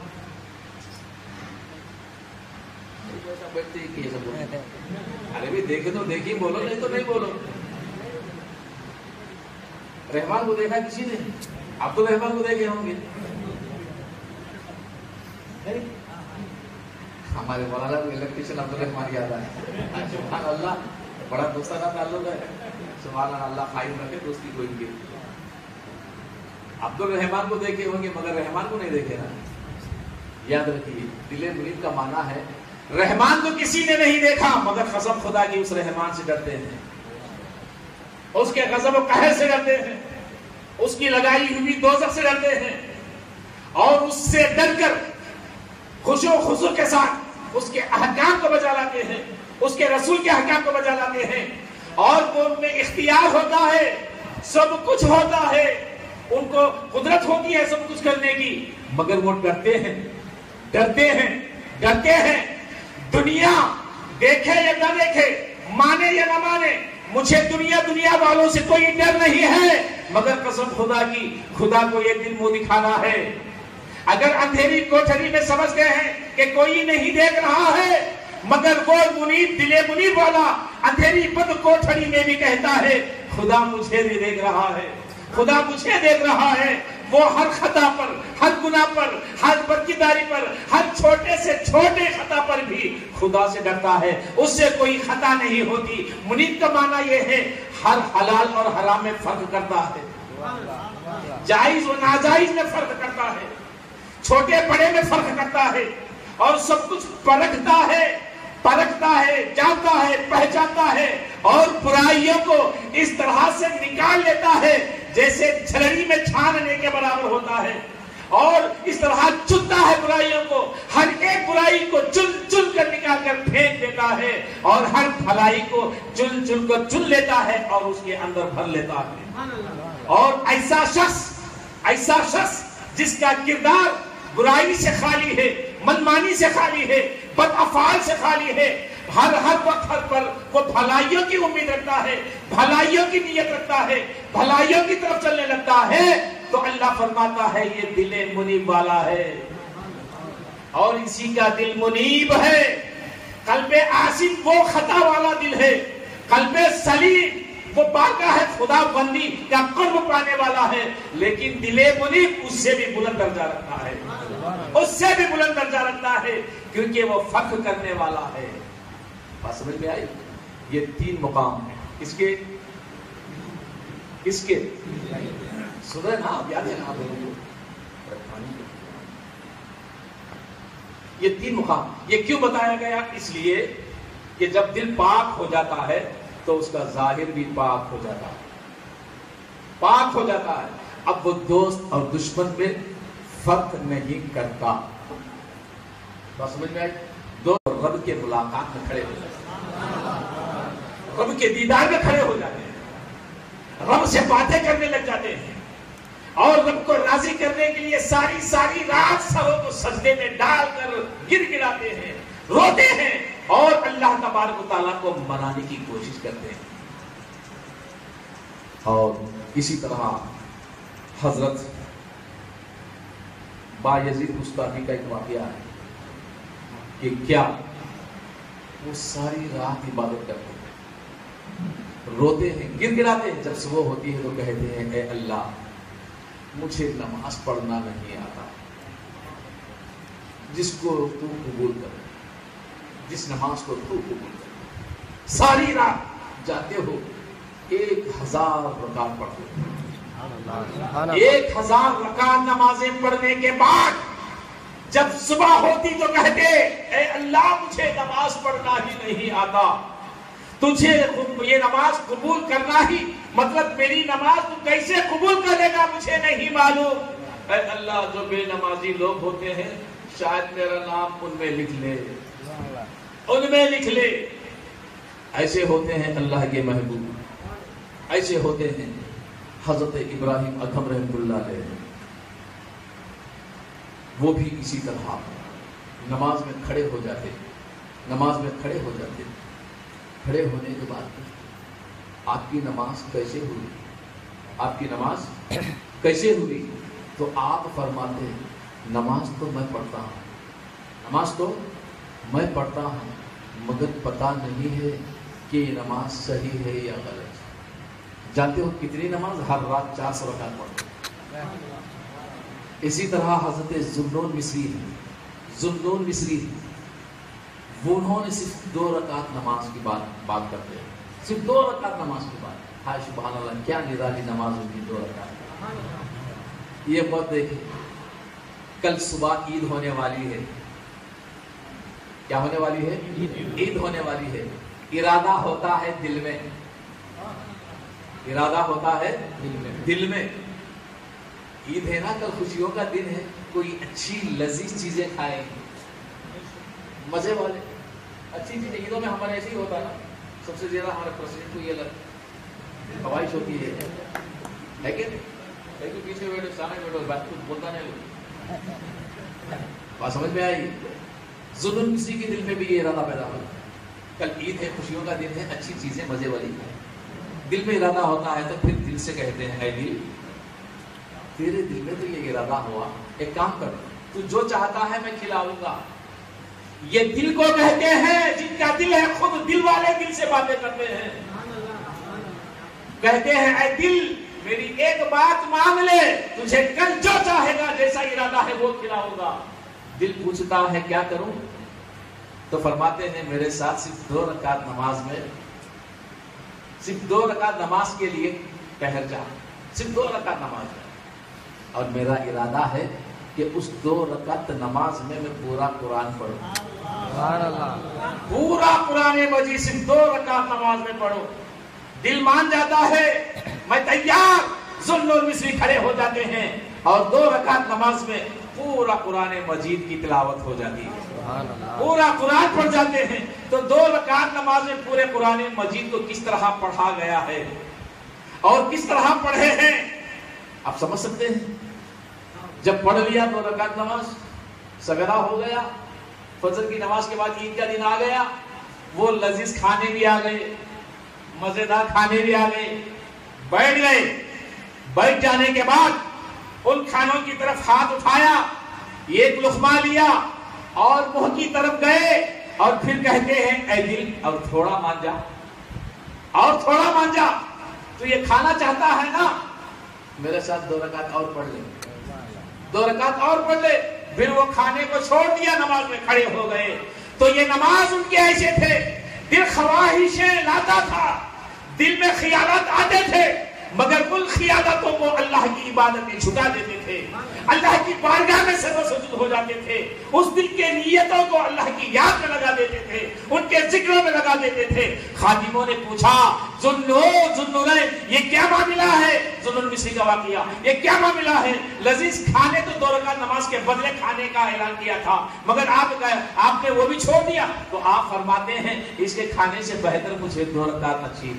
بیٹھتے کہ یہ سب ارے بھی دیکھے تو دیکھی بولو، نہیں تو نہیں بولو۔ رحمان کو دیکھا کسی نے؟ آپ تو رحمان کو دیکھے ہوں گے، ہمارے مولانا کو الیکٹریشن عبد الرحمان یاد آئے، سبحان اللہ، بڑا دوستانہ تعلق ہے، سبحان اللہ، قائم رکھے دوستی کو ان کے۔ عبد الرحمان کو دیکھے ہوں گے مگر رحمان کو نہیں دیکھے نا۔ یاد رکھیے دل منیب کا معنی ہے رحمان کو کسی نے نہیں دیکھا مگر قسم خدا کی اس رحمان سے ڈرتے ہیں، اس کے غضب و قہر سے ڈرتے ہیں، اس کی لگائی ہوئی دوزخ سے ڈرتے ہیں، اور اس سے ڈر کر خشوع و خضوع کے ساتھ اس کے احکام کو بجا لاتے ہیں، اس کے رسول کے احکام کو بجا لاتے ہیں، اور وہ ان میں اختیار ہوتا ہے، سب کچھ ہوتا ہے، ان کو قدرت ہوتی ہے سب کچھ کرنے کی، مگر وہ ڈرتے ہیں، ڈرتے ہیں، ڈرتے ہیں۔ دنیا دیکھے یا نہ دیکھے، مانے یا نہ مانے، مجھے دنیا دنیا والوں سے کوئی ڈر نہیں ہے، مگر قسم خدا کی خدا کو یہ دل منہ دکھانا ہے۔ اگر اندھیری کوٹھری میں سمجھ گئے ہیں کہ کوئی نہیں دیکھ رہا ہے، مگر وہ منیب، دل منیب والا اندھیری بند کوٹھری میں بھی کہتا ہے خدا مجھے بھی دیکھ رہا ہے، خدا مجھے دیکھ رہا ہے۔ وہ ہر خطا پر، ہر گناہ پر، ہر برکیداری پر، ہر چھوٹے سے چھوٹے خطا پر بھی خدا سے ڈرتا ہے، اس سے کوئی خطا نہیں ہوتی۔ منیب کا معنی یہ ہے ہر حلال اور حرام میں فرق کرتا ہے، جائز و ناجائز میں فرق کرتا ہے، چھوٹے بڑے میں فرق کرتا ہے، اور سب کچھ پرکھتا ہے، پرکھتا ہے، جانتا ہے، پہچانتا ہے، اور برائیوں کو اس طرح سے نکال لیتا ہے جیسے جھلڑی میں چھاننے کے برابر ہوتا ہے، اور اس طرح چنتا ہے برائیوں کو، ہر ایک برائی کو چن چن کر نکال کر پھینک دیتا ہے، اور ہر بھلائی کو چن چن کر چن لیتا ہے اور اس کے اندر بھر لیتا ہے۔ اور ایسا شخص، ایسا شخص جس کا کردار برائی سے خالی ہے، منمانی سے خالی ہے، بد افعال سے خالی ہے، ہر ہر وقت ہر پر وہ بھلائیوں کی امید رکھتا ہے، بھلائیوں کی نیت رکھتا ہے، بھلائیوں کی طرف چلنے لگتا ہے، تو اللہ فرماتا ہے یہ دل منیب والا ہے، اور اسی کا دل منیب ہے۔ قلب آسم وہ خطا والا دل ہے، قلب سلیم وہ بارگاہ ہے خدا بندی کا قرب پانے والا ہے، لیکن دل منیب اس سے بھی بلند درجہ رکھتا ہے، اس سے بھی بلند درجہ رکھتا ہے، کیونکہ وہ فخر کرنے والا ہے۔ بات سمجھ میں آئی؟ یہ تین مقام ہیں اس کے، اس کے سنے نا آپ، یاد ہے نا آپ لوگوں کو، یہ تین مقام۔ یہ کیوں بتایا گیا؟ اس لیے کہ جب دل پاک ہو جاتا ہے تو اس کا ظاہر بھی پاک ہو جاتا ہے، پاک ہو جاتا ہے، اب وہ دوست اور دشمن میں فرق نہیں کرتا۔ بات سمجھ میں آئی؟ دو رب کے ملاقات میں کھڑے ہو جاتے ہیں، رب کے دیدار میں کھڑے ہو جاتے ہیں، رب سے باتیں کرنے لگ جاتے ہیں، اور رب کو راضی کرنے کے لیے ساری ساری رات سروں کو سجدے میں ڈال کر گر گراتے ہیں، روتے ہیں، اور اللہ تبارک و تعالیٰ کو منانے کی کوشش کرتے ہیں۔ اور اسی طرح حضرت بایزید بستامی کا ایک واقعہ ہے کہ کیا وہ ساری رات عبادت کرتے ہیں، روتے ہیں، گر گراتے ہیں، جب صبح ہوتی ہے تو کہتے ہیں اے اللہ مجھے نماز پڑھنا نہیں آتا، جس کو تو قبول کر، جس نماز کو تو قبول کر۔ ساری رات جاتے ہو، ایک ہزار رکعت پڑھتے ہو، ایک ہزار رکعت نمازیں پڑھنے کے بعد جب صبح ہوتی تو کہتے اے اللہ مجھے نماز پڑھنا ہی نہیں آتا، تجھے یہ نماز قبول کرنا ہی مطلب میری نماز تو کیسے قبول کرے گا مجھے نہیں معلوم، اے اللہ جو بے نمازی لوگ ہوتے ہیں شاید میرا نام ان میں لکھ لے، ان میں لکھ لے. ایسے ہوتے ہیں اللہ کے محبوب, ایسے ہوتے ہیں حضرت ابراہیم ادھم رحمۃ اللہ علیہ. وہ بھی اسی طرح نماز میں کھڑے ہو جاتے, نماز میں کھڑے ہو جاتے. کھڑے ہونے کے بعد آپ کی نماز کیسے ہوئی, آپ کی نماز کیسے ہوئی؟ تو آپ فرماتے ہیں نماز تو میں پڑھتا ہوں, نماز تو میں پڑھتا ہوں, مگر پتہ نہیں ہے کہ یہ نماز صحیح ہے یا غلط. جانتے ہو کتنی نماز؟ ہر رات چار سو رکعت پڑھتے. اسی طرح حضرت ذوالنون مصری ہیں, ذوالنون مصری ہیں, وہ انہوں نے صرف دو رکعت نماز کی بات بات کرتے ہیں, صرف دو رکعت نماز کی بات. ہائے سبحان اللہ, کیا نرالی نماز ان کی دو رکعت. یہ بات دیکھیں, کل صبح عید ہونے والی ہے. کیا ہونے والی ہے؟ عید ہونے والی ہے. ارادہ ہوتا ہے دل میں, ارادہ ہوتا ہے دل میں, دل میں عید ہے نا, کل خوشیوں کا دن ہے, کوئی اچھی لذیذ چیزیں کھائیں, مزے والے اچھی چیزیں. عیدوں میں ہمارے ایسے ہی ہوتا ہے نا, سب سے زیادہ ہمارے پریزیڈنٹ کو یہ لگ خواہش ہوتی ہے ہے کہ نہیں, پیچھے بیٹھو, سامنے بیٹھو, بات کچھ بولتا نہیں, بات سمجھ میں آئی. ظلم کسی کے دل میں بھی یہ ارادہ پیدا ہوتا ہے, کل عید ہے, خوشیوں کا دن ہے, اچھی چیزیں مزے والی ہے. دل میں ارادہ ہوتا ہے تو پھر دل سے کہتے ہیں اے دل, تیرے دل میں تو یہ ارادہ ہوا, ایک کام کر, تو جو چاہتا ہے میں کھلاؤں گا. یہ دل کو کہتے ہیں جن کا دل ہے, خود دل والے دل سے باتیں کرتے ہیں. کہتے ہیں اے دل میری ایک بات مانگ لے, تجھے کل جو چاہے گا جیسا ارادہ ہے وہ کھلاؤں گا. دل پوچھتا ہے کیا کروں, تو فرماتے ہیں میرے ساتھ صرف دو رکعت نماز میں, صرف دو رکعت نماز کے لیے ٹہر جا, صرف دو رکعت نماز میں, اور میرا ارادہ ہے کہ اس دو رکعت نماز میں میں پورا قرآن پڑھوں. پورا قرآن مجید صرف دو رکعت نماز میں پڑھو. دل مان جاتا ہے میں تیار. ذوالنون مصری کھڑے ہو جاتے ہیں اور دو رکعت نماز میں پورا قرآن مجید کی تلاوت ہو جاتی ہے, پورا قرآن پڑھ جاتے ہیں. تو دو رکعت نماز میں پورے قرآن مجید کو کس طرح پڑھا گیا ہے اور کس طرح پڑھے ہیں آپ سمجھ سکتے ہیں. جب پڑھ لیا دو رکعت نماز, سویرا ہو گیا, فجر کی نماز کے بعد عید کا دن آ گیا, وہ لذیذ کھانے بھی آ گئے, مزیدار کھانے بھی آ گئے, بیٹھ گئے. بیٹھ جانے کے بعد ان کھانوں کی طرف ہاتھ اٹھایا, ایک لقمہ لیا اور منہ کی طرف گئے, اور پھر کہتے ہیں اے دل اور تھوڑا مان جا, اور تھوڑا مان جا, تو یہ کھانا چاہتا ہے نا, میرے ساتھ دو رکعت اور پڑھ لے, دو رکعت اور پڑھ لے. پھر وہ کھانے کو چھوڑ دیا, نماز میں کھڑے ہو گئے. تو یہ نماز ان کے ایسے تھے, دل خواہشیں لاتا تھا, دل میں خیالات آتے تھے, مگر ان خیالاتوں کو اللہ کی عبادت میں چھٹا دیتے تھے, اللہ کی بارگاہ میں سر و سجود ہو جاتے تھے. اس دل کے نیتوں کو اللہ کی یاد میں لگا دیتے تھے, ان کے ذکروں میں لگا دیتے تھے. خادموں نے پوچھا ذوالنون ذوالنورین یہ کیا معاملہ ہے, ذوالنون مصری کا واقعہ, یہ کیا معاملہ ہے؟ لذیذ کھانے تو دو رکعت نماز کے بدلے کھانے کا اعلان کیا تھا, مگر آپ آپ نے وہ بھی چھوڑ دیا. تو آپ فرماتے ہیں اس کے کھانے سے بہتر مجھے دو رکعت اچھی,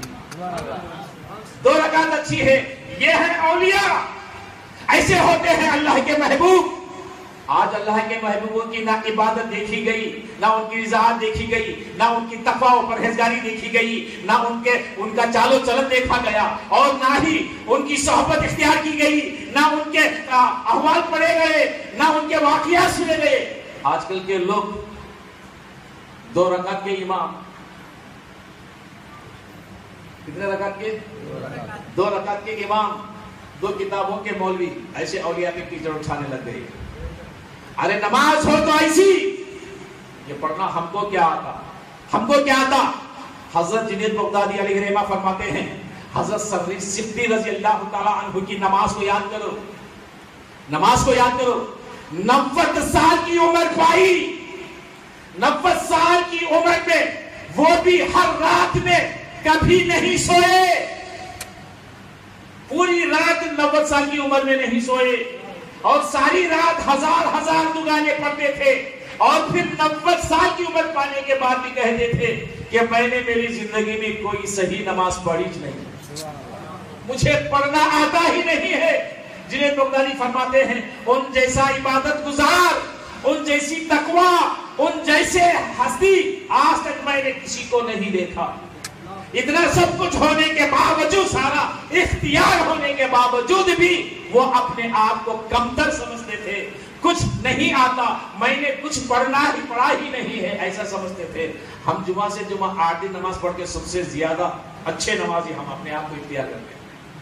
دو رکعت اچھی ہے. یہ ہے اولیاء, ایسے ہوتے ہیں اللہ کے محبوب. آج اللہ کے محبوبوں کی نہ عبادت دیکھی گئی, نہ ان کی رضاعت دیکھی گئی, نہ ان کی تقویٰ و پرہیزگاری دیکھی گئی, نہ ان کے ان کا چال و چلن دیکھا گیا, اور نہ ہی ان کی صحبت اختیار کی گئی, نہ ان کے احوال پڑھے گئے, نہ ان کے واقعات سنے گئے. آج کل کے لوگ دو رکعت کے امام, کتنے رکعت کے؟ دو رکعت کے امام, دو کتابوں کے مولوی, ایسے اولیاء کے کیچڑ اٹھانے لگ گئے. ارے نماز ہو تو ایسی, یہ پڑھنا ہم کو کیا آتا, ہم کو کیا آتا. حضرت جنید بغدادی علیہ رحمہ فرماتے ہیں حضرت صدیق صدیق رضی اللہ تعالی عنہ کی نماز کو یاد کرو, نماز کو یاد کرو. نوے سال کی عمر پائی, نوے سال کی عمر میں وہ بھی ہر رات میں کبھی نہیں سوئے, پوری رات نوے سال کی عمر میں نہیں سوئے, اور ساری رات ہزار ہزار دعائیں پڑھتے تھے. اور پھر نوے سال کی عمر پانے کے بعد بھی کہتے تھے کہ میں نے میری زندگی میں کوئی صحیح نماز پڑھی نہیں، مجھے پڑھنا آتا ہی نہیں ہے۔ جنہیں بغدادی فرماتے ہیں ان جیسا عبادت گزار، ان جیسی تقوی، ان جیسے ہستی آج تک میں نے کسی کو نہیں دیکھا۔ اتنا سب کچھ ہونے کے باوجود، سارا اختیار ہونے کے باوجود بھی وہ اپنے آپ کو کمتر سمجھتے تھے۔ کچھ نہیں آتا، میں نے کچھ پڑھنا ہی پڑھا ہی نہیں ہے، ایسا سمجھتے تھے۔ ہم جمعہ سے جمعہ آٹھ دن نماز پڑھ کے سب سے زیادہ اچھے نمازی ہم اپنے آپ کو اختیار کرتے ہیں۔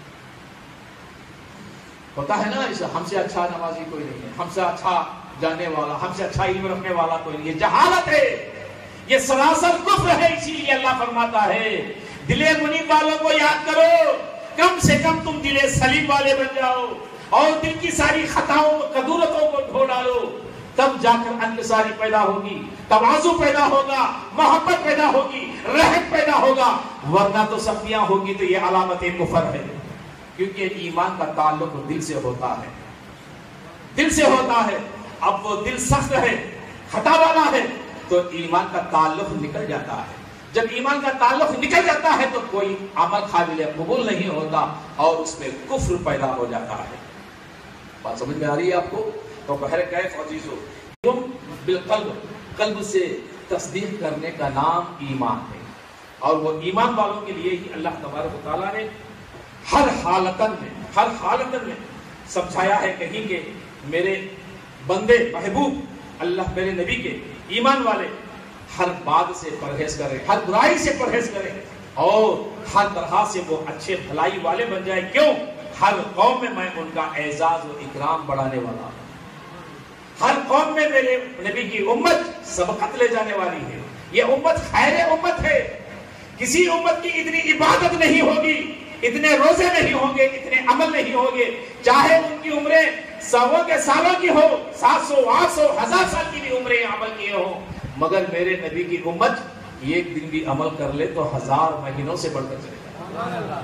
ہوتا ہے نا ایسا، ہم سے اچھا نمازی کوئی نہیں ہے، ہم سے اچھا جاننے والا، ہم سے اچھا علم رکھنے والا کوئی نہیں ہے۔ جہالت ہے، یہ سراسر کفر ہے۔ اسی لیے اللہ فرماتا ہے دل منیب والوں کو یاد کرو، کم سے کم تم دل سلیم والے بن جاؤ اور دل کی ساری خطاؤں قدورتوں کو دھو ڈالو، تب جا کر انکساری پیدا ہوگی، تواضع پیدا ہوگا، محبت پیدا ہوگی، رحم پیدا ہوگا، ورنہ تو سختیاں ہوگی تو یہ علامت کفر ہے۔ کیونکہ ایمان کا تعلق دل سے ہوتا ہے، دل سے ہوتا ہے۔ اب وہ دل سخت ہے، خطا والا ہے، تو ایمان کا تعلق نکل جاتا ہے۔ جب ایمان کا تعلق نکل جاتا ہے تو کوئی عمل قابل قبول نہیں ہوتا اور اس میں کفر پیدا ہو جاتا ہے۔ بات سمجھ میں آ رہی ہے آپ کو؟ تو بہر کیف عزیزو، تم بالقلب، قلب سے تصدیق کرنے کا نام ایمان ہے، اور وہ ایمان والوں کے لیے ہی اللہ تبارک و تعالیٰ نے ہر حالتن میں ہر حالتن میں سمجھایا ہے۔ کہیں کہ میرے بندے محبوب اللہ میرے نبی کے ایمان والے ہر بات سے پرہیز کریں، ہر برائی سے پرہیز کریں، اور ہر طرح سے وہ اچھے بھلائی والے بن جائیں۔ کیوں؟ ہر قوم میں میں ان کا اعزاز و اکرام بڑھانے والا ہوں۔ ہر قوم میں میرے نبی کی امت سبقت لے جانے والی ہے۔ یہ امت خیر امت ہے۔ کسی امت کی اتنی عبادت نہیں ہوگی، اتنے روزے نہیں ہوں گے، اتنے عمل نہیں ہوں گے، چاہے ان کی عمریں سووں کے سالوں کی ہو، سات سو آٹھ سو ہزار سال کی بھی عمریں عمل کیے ہوں، مگر میرے نبی کی امت ایک دن بھی عمل کر لے تو ہزار مہینوں سے بڑھ کر چلے گا۔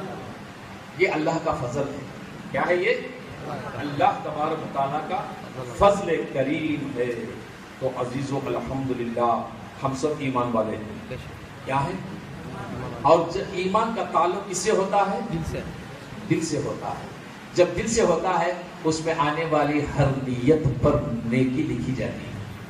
یہ اللہ کا فضل ہے۔ کیا ہے یہ؟ اللہ تبارک و تعالیٰ کا فضل کریم ہے۔ تو عزیزو الحمدللہ ہم سب ایمان والے ہیں۔ کیا ہے؟ اور جب ایمان کا تعلق کس سے ہوتا ہے؟ دل سے دل سے ہوتا ہے۔ جب دل سے ہوتا ہے اس میں آنے والی ہر نیت پر نیکی لکھی جاتی ہے۔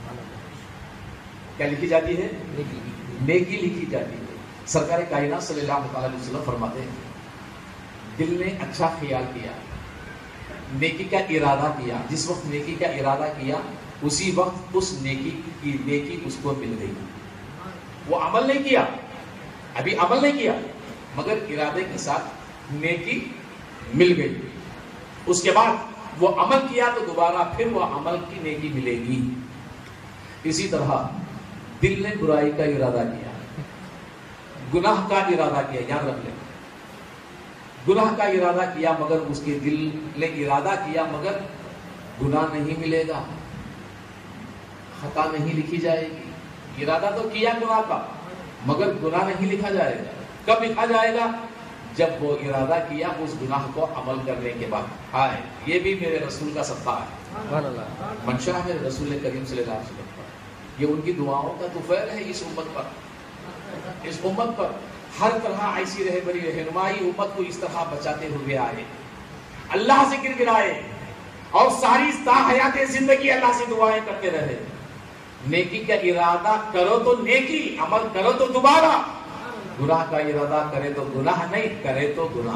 کیا لکھی جاتی ہے؟ نیکی لکھی جاتی ہے۔ سرکار کائنات صلی اللہ علیہ وسلم فرماتے ہیں دل نے اچھا خیال کیا، نیکی کا ارادہ کیا، جس وقت نیکی کا ارادہ کیا اسی وقت اس نیکی کی نیکی اس کو مل گئی۔ وہ عمل نہیں کیا، ابھی عمل نہیں کیا، مگر ارادے کے ساتھ نیکی مل گئی۔ اس کے بعد وہ عمل کیا تو دوبارہ پھر وہ عمل کی نیکی ملے گی۔ اسی طرح دل نے برائی کا ارادہ کیا، گناہ کا ارادہ کیا، یاد رکھ لیں، گناہ کا ارادہ کیا مگر اس کے دل نے ارادہ کیا مگر گناہ نہیں ملے گا، خطا نہیں لکھی جائے گی۔ ارادہ تو کیا گناہ کا مگر گناہ نہیں لکھا جائے گا۔ کب لکھا جائے گا؟ جب وہ ارادہ کیا اس گناہ کو عمل کرنے کے بعد۔ ہائے، یہ بھی میرے رسول کا صدقہ ہے، منشا ہے رسول کریم صلی اللہ علیہ وسلم پر۔ یہ ان کی دعاؤں کا طفیل ہے اس امت پر۔ اس امت پر ہر طرح ایسی رہبری رہنمائی امت کو اس طرح بچاتے ہوئے آئے، اللہ سے گر گرائے اور ساری تا حیات زندگی اللہ سے دعائیں کرتے رہے۔ نیکی کا ارادہ کرو تو نیکی، عمل کرو تو دوبارہ، گناہ کا ارادہ کرے تو گناہ نہیں، کرے تو گناہ۔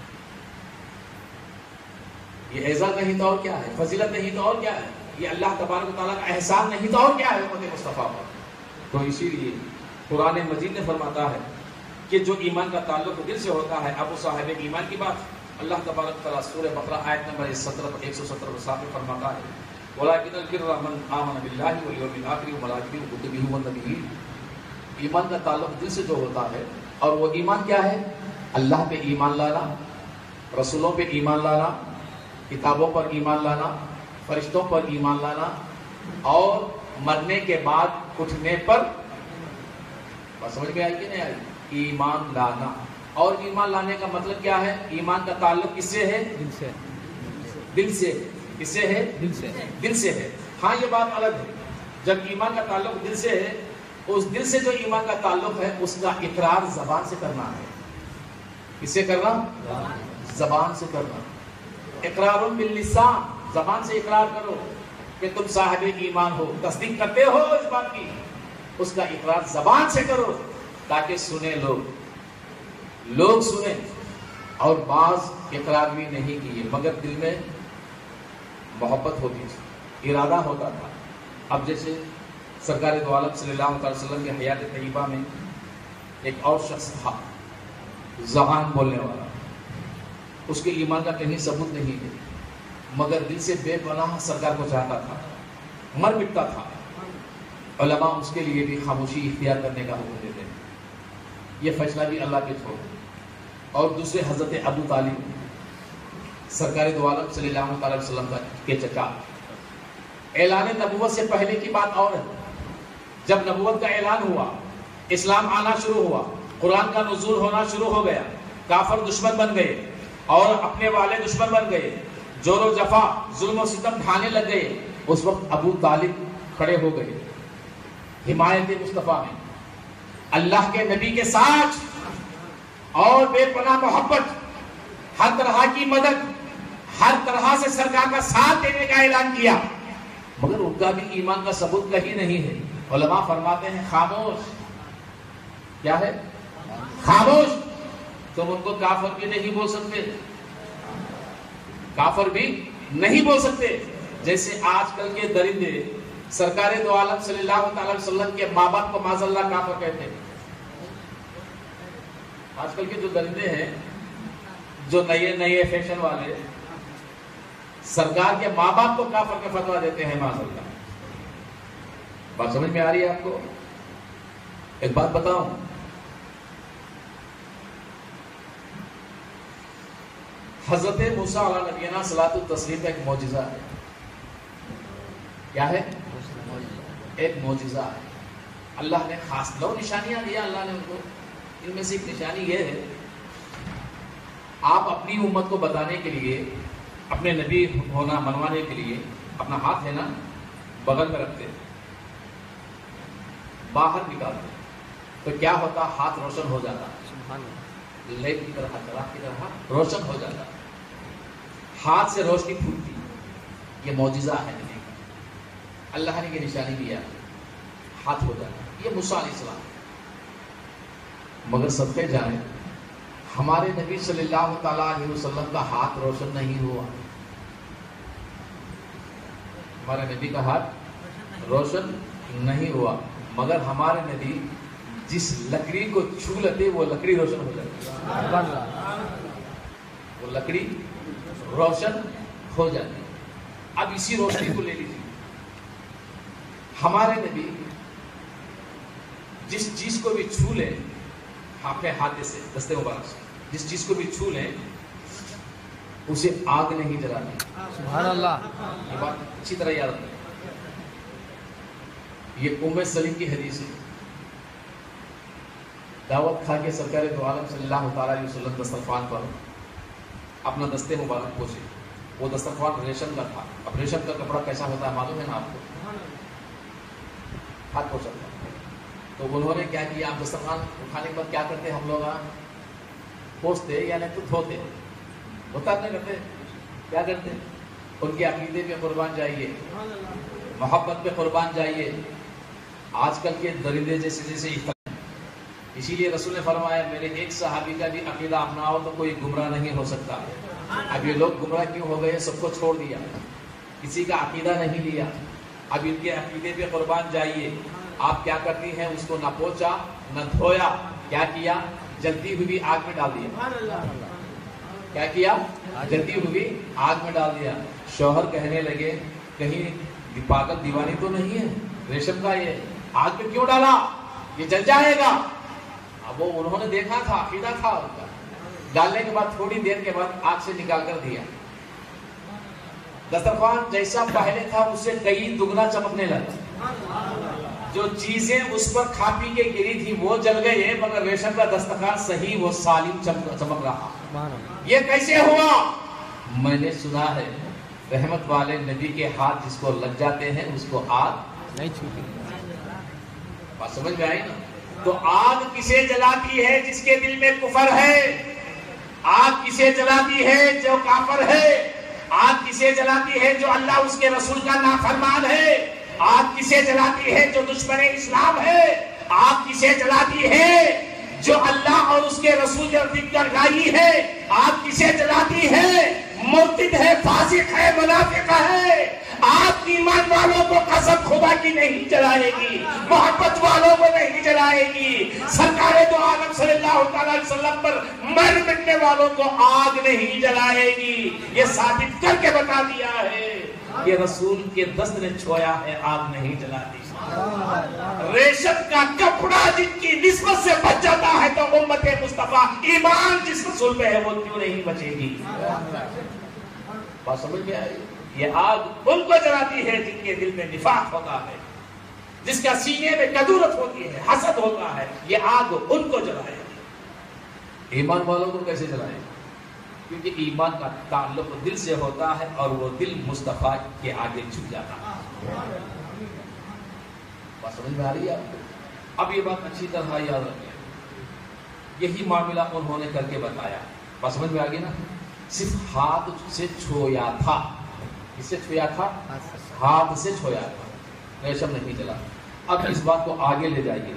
یہ اعزاز نہیں تو اور کیا ہے، فضیلت نہیں تو اور کیا ہے، یہ اللہ تبارک و تعالیٰ کا احسان نہیں تو اور کیا ہے امت مصطفیٰ پر۔ تو اسی لیے قرآن مجید نے فرماتا ہے کہ جو ایمان کا تعلق دل سے ہوتا ہے، ابو صاحب ایمان کی بات اللہ تبارک تعالیٰ سورہ بقرہ آیت نمبر سترہ ایک سو سترہ ساتھ میں فرماتا ہے وَلَٰكِنَّ الْبِرَّ مَنْ آمَنَ بِاللَّهِ وَالْيَوْمِ الْآخِرِ وَمَلَائِكَتِهِ وَكُتُبِهِ وَالنَّبِيِّينَ۔ ایمان کا تعلق دل سے جو ہوتا ہے، اور وہ ایمان کیا ہے؟ اللہ پہ ایمان لانا، رسولوں پہ ایمان لانا، کتابوں پر ایمان لانا، فرشتوں پر ایمان لانا، اور مرنے کے بعد اٹھنے پر، بات سمجھ میں آئی کہ نہیں آئی؟ ایمان لانا۔ اور ایمان لانے کا مطلب کیا ہے؟ ایمان کا تعلق کس سے ہے؟ دل سے۔ دل سے کس سے ہے؟ دل سے دل سے ہے۔ ہاں یہ بات الگ ہے، جب ایمان کا تعلق دل سے ہے، اس دل سے جو ایمان کا تعلق ہے اس کا اقرار زبان سے کرنا ہے. کس سے کرنا؟ زبان سے کرنا. اقرار باللسان، زبان سے اقرار کرو کہ تم صاحب ایمان ہو، تصدیق کرتے ہو اس بات کی، اس کا اقرار زبان سے کرو تاکہ سنیں لوگ لوگ سنیں. اور بعض اقرار بھی نہیں کیے مگر دل میں محبت ہوتی تھی، ارادہ ہوتا تھا. اب جیسے سرکار دو عالم صلی اللہ علیہ وسلم کے حیات طیبہ میں ایک اور شخص تھا زبان بولنے والا، اس کے ایمان کا کہیں ثبوت نہیں ہے مگر دل سے بے پناہ سرکار کو چاہتا تھا، مر مٹتا تھا. علماء اس کے لیے بھی خاموشی اختیار کرنے کا حکم دیتے ہیں. یہ فیصلہ بھی اللہ کے چھوڑ. اور دوسرے حضرت ابو طالب سرکار دو عالم صلی اللہ علیہ وسلم کے چچا. اعلان نبوت سے پہلے کی بات اور ہے. جب نبوت کا اعلان ہوا، اسلام آنا شروع ہوا، قرآن کا نزول ہونا شروع ہو گیا، کافر دشمن بن گئے اور اپنے والے دشمن بن گئے، جور و جفا ظلم و ستم ڈھانے لگ گئے. اس وقت ابو طالب کھڑے ہو گئے حمایت مصطفیٰ میں، اللہ کے نبی کے ساتھ اور بے پناہ محبت، ہر طرح کی مدد، ہر طرح سے سرکار کا ساتھ دینے کا اعلان کیا. مگر ان کا بھی ایمان کا ثبوت کہیں نہیں ہے. علماء فرماتے ہیں خاموش. کیا ہے؟ خاموش. تم ان کو کافر بھی نہیں بول سکتے، کافر بھی نہیں بول سکتے. جیسے آج کل کے درندے سرکار دو عالم صلی اللہ علیہ وسلم کے ماں باپ کو معاذ اللہ کافر کہتے ہیں. آج کل کے جو درندے ہیں، جو نئے نئے فیشن والے، سرکار کے ماں باپ کو کافر کا فتویٰ دیتے ہیں معاذ اللہ. بات سمجھ میں آ رہی ہے آپ کو؟ ایک بات بتاؤں، حضرت موسیٰ علیہ نبینا صلاۃ التسلیم کا ایک معجزہ ہے. کیا ہے؟ ایک معجزہ ہے. اللہ نے خاص دو نشانیاں دیا اللہ نے ان کو. ان میں سے ایک نشانی یہ ہے، آپ اپنی امت کو بتانے کے لیے، اپنے نبی ہونا منوانے کے لیے اپنا ہاتھ ہے نا بغل میں رکھتے، باہر نکالتے تو کیا ہوتا؟ ہاتھ روشن ہو جاتا، لیپ کی طرح، چراغ کی طرح روشن ہو جاتا، ہاتھ سے روشنی پھوٹتی. یہ معجزہ ہے نبی کا. اللہ نے یہ نشانی دیا، ہاتھ ہو جاتا. یہ موسیٰ علیہ السلام. مگر صدقے جائیں، ہمارے نبی صلی اللہ تعالیٰ علیہ وسلم کا ہاتھ روشن نہیں ہوا. ہمارے نبی کا ہاتھ روشن نہیں ہوا مگر ہمارے نبی جس لکڑی کو چھو لیتے وہ لکڑی روشن ہو جاتی، وہ لکڑی روشن ہو جاتی. اب اسی روشنی کو لے لیجیے. ہمارے نبی جس چیز کو بھی چھو لیں اپنے ہاتھ سے، دستے مبارک سے جس چیز کو بھی چھو لیں اسے آگ نہیں جلاتی. سبحان اللہ. یہ بات اچھی طرح یاد رکھیں. یہ ام سلیم کی حدیث ہے. دعوت کھا کے سرکار دو عالم صلی اللہ تعالیٰ علیہ وسلم دسترخوان پر اپنا دستے مبارک پوچھے. وہ دسترخوان ریشم کا تھا. اب ریشم کا کپڑا کیسا ہوتا ہے معلوم ہے نا آپ کو؟ ہاتھ پوچھا تھا. تو انہوں نے کیا کیا؟ آپ دسترخوان اٹھانے کے بعد کیا کرتے ہیں ہم لوگ؟ پوچھتے یا نہیں تو دھوتے. ہوتا نہیں کرتے. کیا کرتے؟ ان کے عقیدے پہ قربان جائیے، محبت پہ قربان جائیے. آج کل کے درندے جیسے جیسے اختلاف. اسی لیے رسول نے فرمایا میرے ایک صحابی کا بھی عقیدہ اپناؤ تو کوئی گمراہ نہیں ہو سکتا. اب یہ لوگ گمراہ کیوں ہو گئے؟ سب کو چھوڑ دیا، کسی کا عقیدہ نہیں لیا. اب ان کے عقیدے پہ قربان جائیے. آپ کیا کرتی ہیں؟ اس کو نہ پوچھا نہ دھویا. کیا کیا؟ جلتی ہوئی آگ میں ڈال دیا. کیا کیا؟ جلتی ہوئی آگ میں ڈال دیا. شوہر کہنے لگے کہیں پاگل دیوانی تو نہیں ہے؟ ریشم کا یہ آگ میں کیوں ڈالا؟ یہ جل جائے گا. اب وہ انہوں نے دیکھا تھا، عقیدہ تھا ان کا. ڈالنے کے بعد تھوڑی دیر کے بعد آگ سے نکال کر دیا. دسترخوان جیسا پہلے تھا اس سے کئی دگنا چمکنے لگا. جو چیزیں اس پر کھا پی کے گری تھی وہ جل گئے مگر ریشم کا دسترخوان صحیح وہ سالم چمک رہا. یہ کیسے ہوا؟ میں نے سنا ہے رحمت والے نبی کے ہاتھ جس کو لگ جاتے ہیں اس کو آگ نہیں چھوٹی. بات سمجھ میں آئی نا؟ تو آگ کسے جلاتی ہے؟ جس کے دل میں کفر ہے. آگ کسے جلاتی ہے؟ جو کافر ہے. آگ کسے جلاتی ہے؟ جو اللہ اس کے رسول کا نافرمان ہے. آگ کسے جلاتی ہے؟ جو دشمن اسلام ہے. آگ کسے جلاتی ہے؟ جو اللہ اور اس کے رسول کے ذکر گائی ہے. آگ کسے جلاتی ہے؟ مرتد ہے، فاسق ہے، منافق ہے. آپ ایمان والوں کو قسم خدا کی نہیں جلائے گی، محبت والوں کو نہیں جلائے گی. سرکار دو عالم صلی اللہ علیہ وسلم پر مر مٹنے والوں کو آگ نہیں جلائے گی. یہ ثابت کر کے بتا دیا ہے کہ رسول کے دست نے چھویا ہے، آگ نہیں جلاتی. ریشم کا کپڑا جن کی نسبت سے بچ جاتا ہے تو امت مصطفیٰ ایمان جس رسول پہ ہے وہ کیوں نہیں بچے گی؟ بات سمجھ میں آئی؟ یہ آگ ان کو جلاتی ہے جن کے دل میں نفاق ہوتا ہے، جس کا سینے میں کدورت ہوتی ہے، حسد ہوتا ہے. یہ آگ ان کو جلائے گی. ایمان والوں کو کیسے جلائے؟ کیونکہ ایمان کا تعلق دل سے ہوتا ہے اور وہ دل مصطفیٰ کے آگے جھک جاتا ہے. بات سمجھ میں آ رہی ہے آپ کو؟ اب یہ بات اچھی طرح یاد رکھیں. یہی معاملہ انہوں نے کر کے بتایا. بات سمجھ میں آ گئی نا؟ صرف ہاتھ سے چھویا تھا. کس سے چھویا تھا؟ ہاتھ سے چھویا تھا، ریشم نہیں جلا. اب اس بات کو آگے لے جائیے.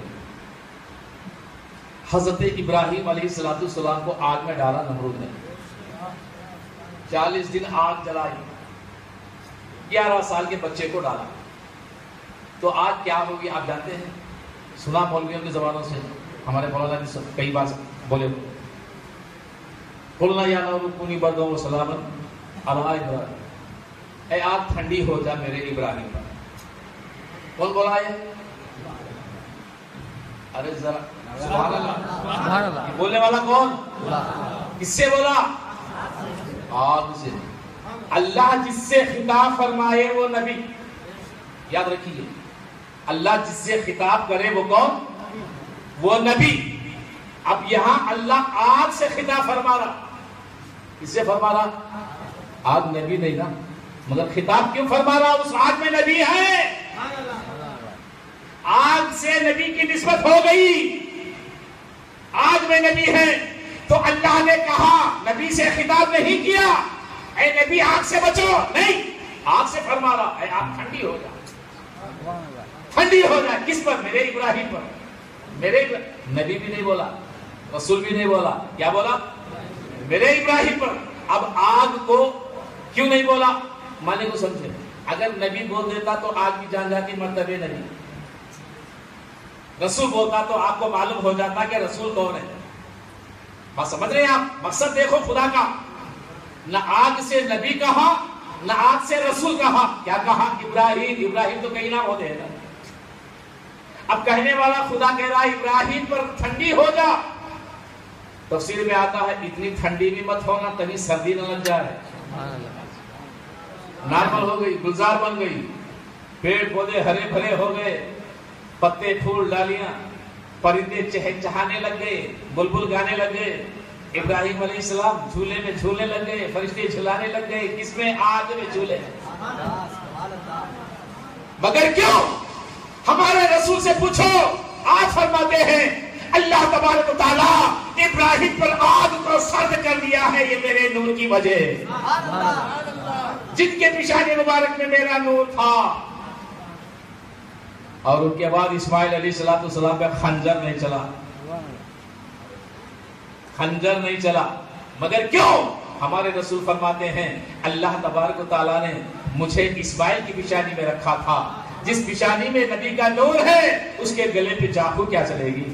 حضرت ابراہیم علیہ الصلوۃ والسلام کو آگ میں ڈالا نمرود نے، چالیس دن آگ جلائی، گیارہ سال کے بچے کو ڈالا. تو آج کیا ہوگی آپ جانتے ہیں؟ سنا مولویوں کی زبانوں سے، ہمارے مولانا جی کئی بار بولے قلنا یا نار کونی بردا و سلاما علی ابراہیم، اے آگ ٹھنڈی ہو جا میرے ابراہیم پر. کون بولا ہے؟ ارے ذرا سبحان اللہ، بولنے والا کون؟ کس سے بولا؟ آگ سے. اللہ جس سے خطاب فرمائے وہ نبی. یاد رکھیے، اللہ جس سے خطاب کرے وہ کون؟ وہ نبی. اب یہاں اللہ آگ سے خطاب فرما رہا. کس سے فرما رہا؟ آگ نبی نہیں نا، مگر خطاب کیوں فرما رہا؟ اس آگ میں نبی ہے. آگ سے نبی کی نسبت ہو گئی، آگ میں نبی ہے. تو اللہ نے کہا، نبی سے خطاب نہیں کیا اے نبی آگ سے بچو، نہیں، آگ سے فرما رہا اے آگ ٹھنڈی ہو جائے، ٹھنڈی ہو جائے. کس پر؟ میرے ابراہیم پر. میرے نبی بھی نہیں بولا، رسول بھی نہیں بولا، کیا بولا؟ میرے ابراہیم پر. اب آگ کو کیوں نہیں بولا؟ معنی کو سمجھے. اگر نبی بول دیتا تو آگ کی جان جاتی، مرتبہ نبی. رسول بولتا تو آپ کو معلوم ہو جاتا کہ رسول کون ہے. بات سمجھ رہے ہیں آپ؟ مقصد دیکھو خدا کا. نہ آگ سے نبی کہا، نہ آگ سے رسول کہا. کیا کہا؟ ابراہیم. ابراہیم تو کئی نام ہوتے ہیں. اب کہنے والا خدا کہہ رہا ہے ابراہیم پر ٹھنڈی ہو جا. تفسیر میں آتا ہے اتنی ٹھنڈی بھی مت ہونا کہیں سردی نہ لگ جائے. نارمل ہو گئی، گلزار بن گئی، پیڑ پودے ہرے بھرے ہو گئے، پتے پھول ڈالیاں، پرندے چہ چہانے لگ گئے، بلبل گانے لگ گئے. ابراہیم علیہ السلام جھولے میں جھولنے لگ گئے، فرشتے جھلانے لگ گئے. کس میں؟ آگ میں جھولے. مگر کیوں؟ ہمارے رسول سے پوچھو، آج فرماتے ہیں اللہ تبارک و تعالی ابراہیم پر آگ کو سرد کر دیا ہے، یہ میرے نور کی وجہ ہے. جن کے پیشانی مبارک میں میرا نور تھا. اور ان کے بعد اسماعیل علیہ الصلوۃ والسلام پہ خنجر نہیں چلا، خنجر نہیں چلا. مگر کیوں؟ ہمارے رسول فرماتے ہیں اللہ تبارک و تعالیٰ نے مجھے اسماعیل کی پیشانی میں رکھا تھا. جس پیشانی میں نبی کا نور ہے اس کے گلے پہ چاقو کیا چلے گی؟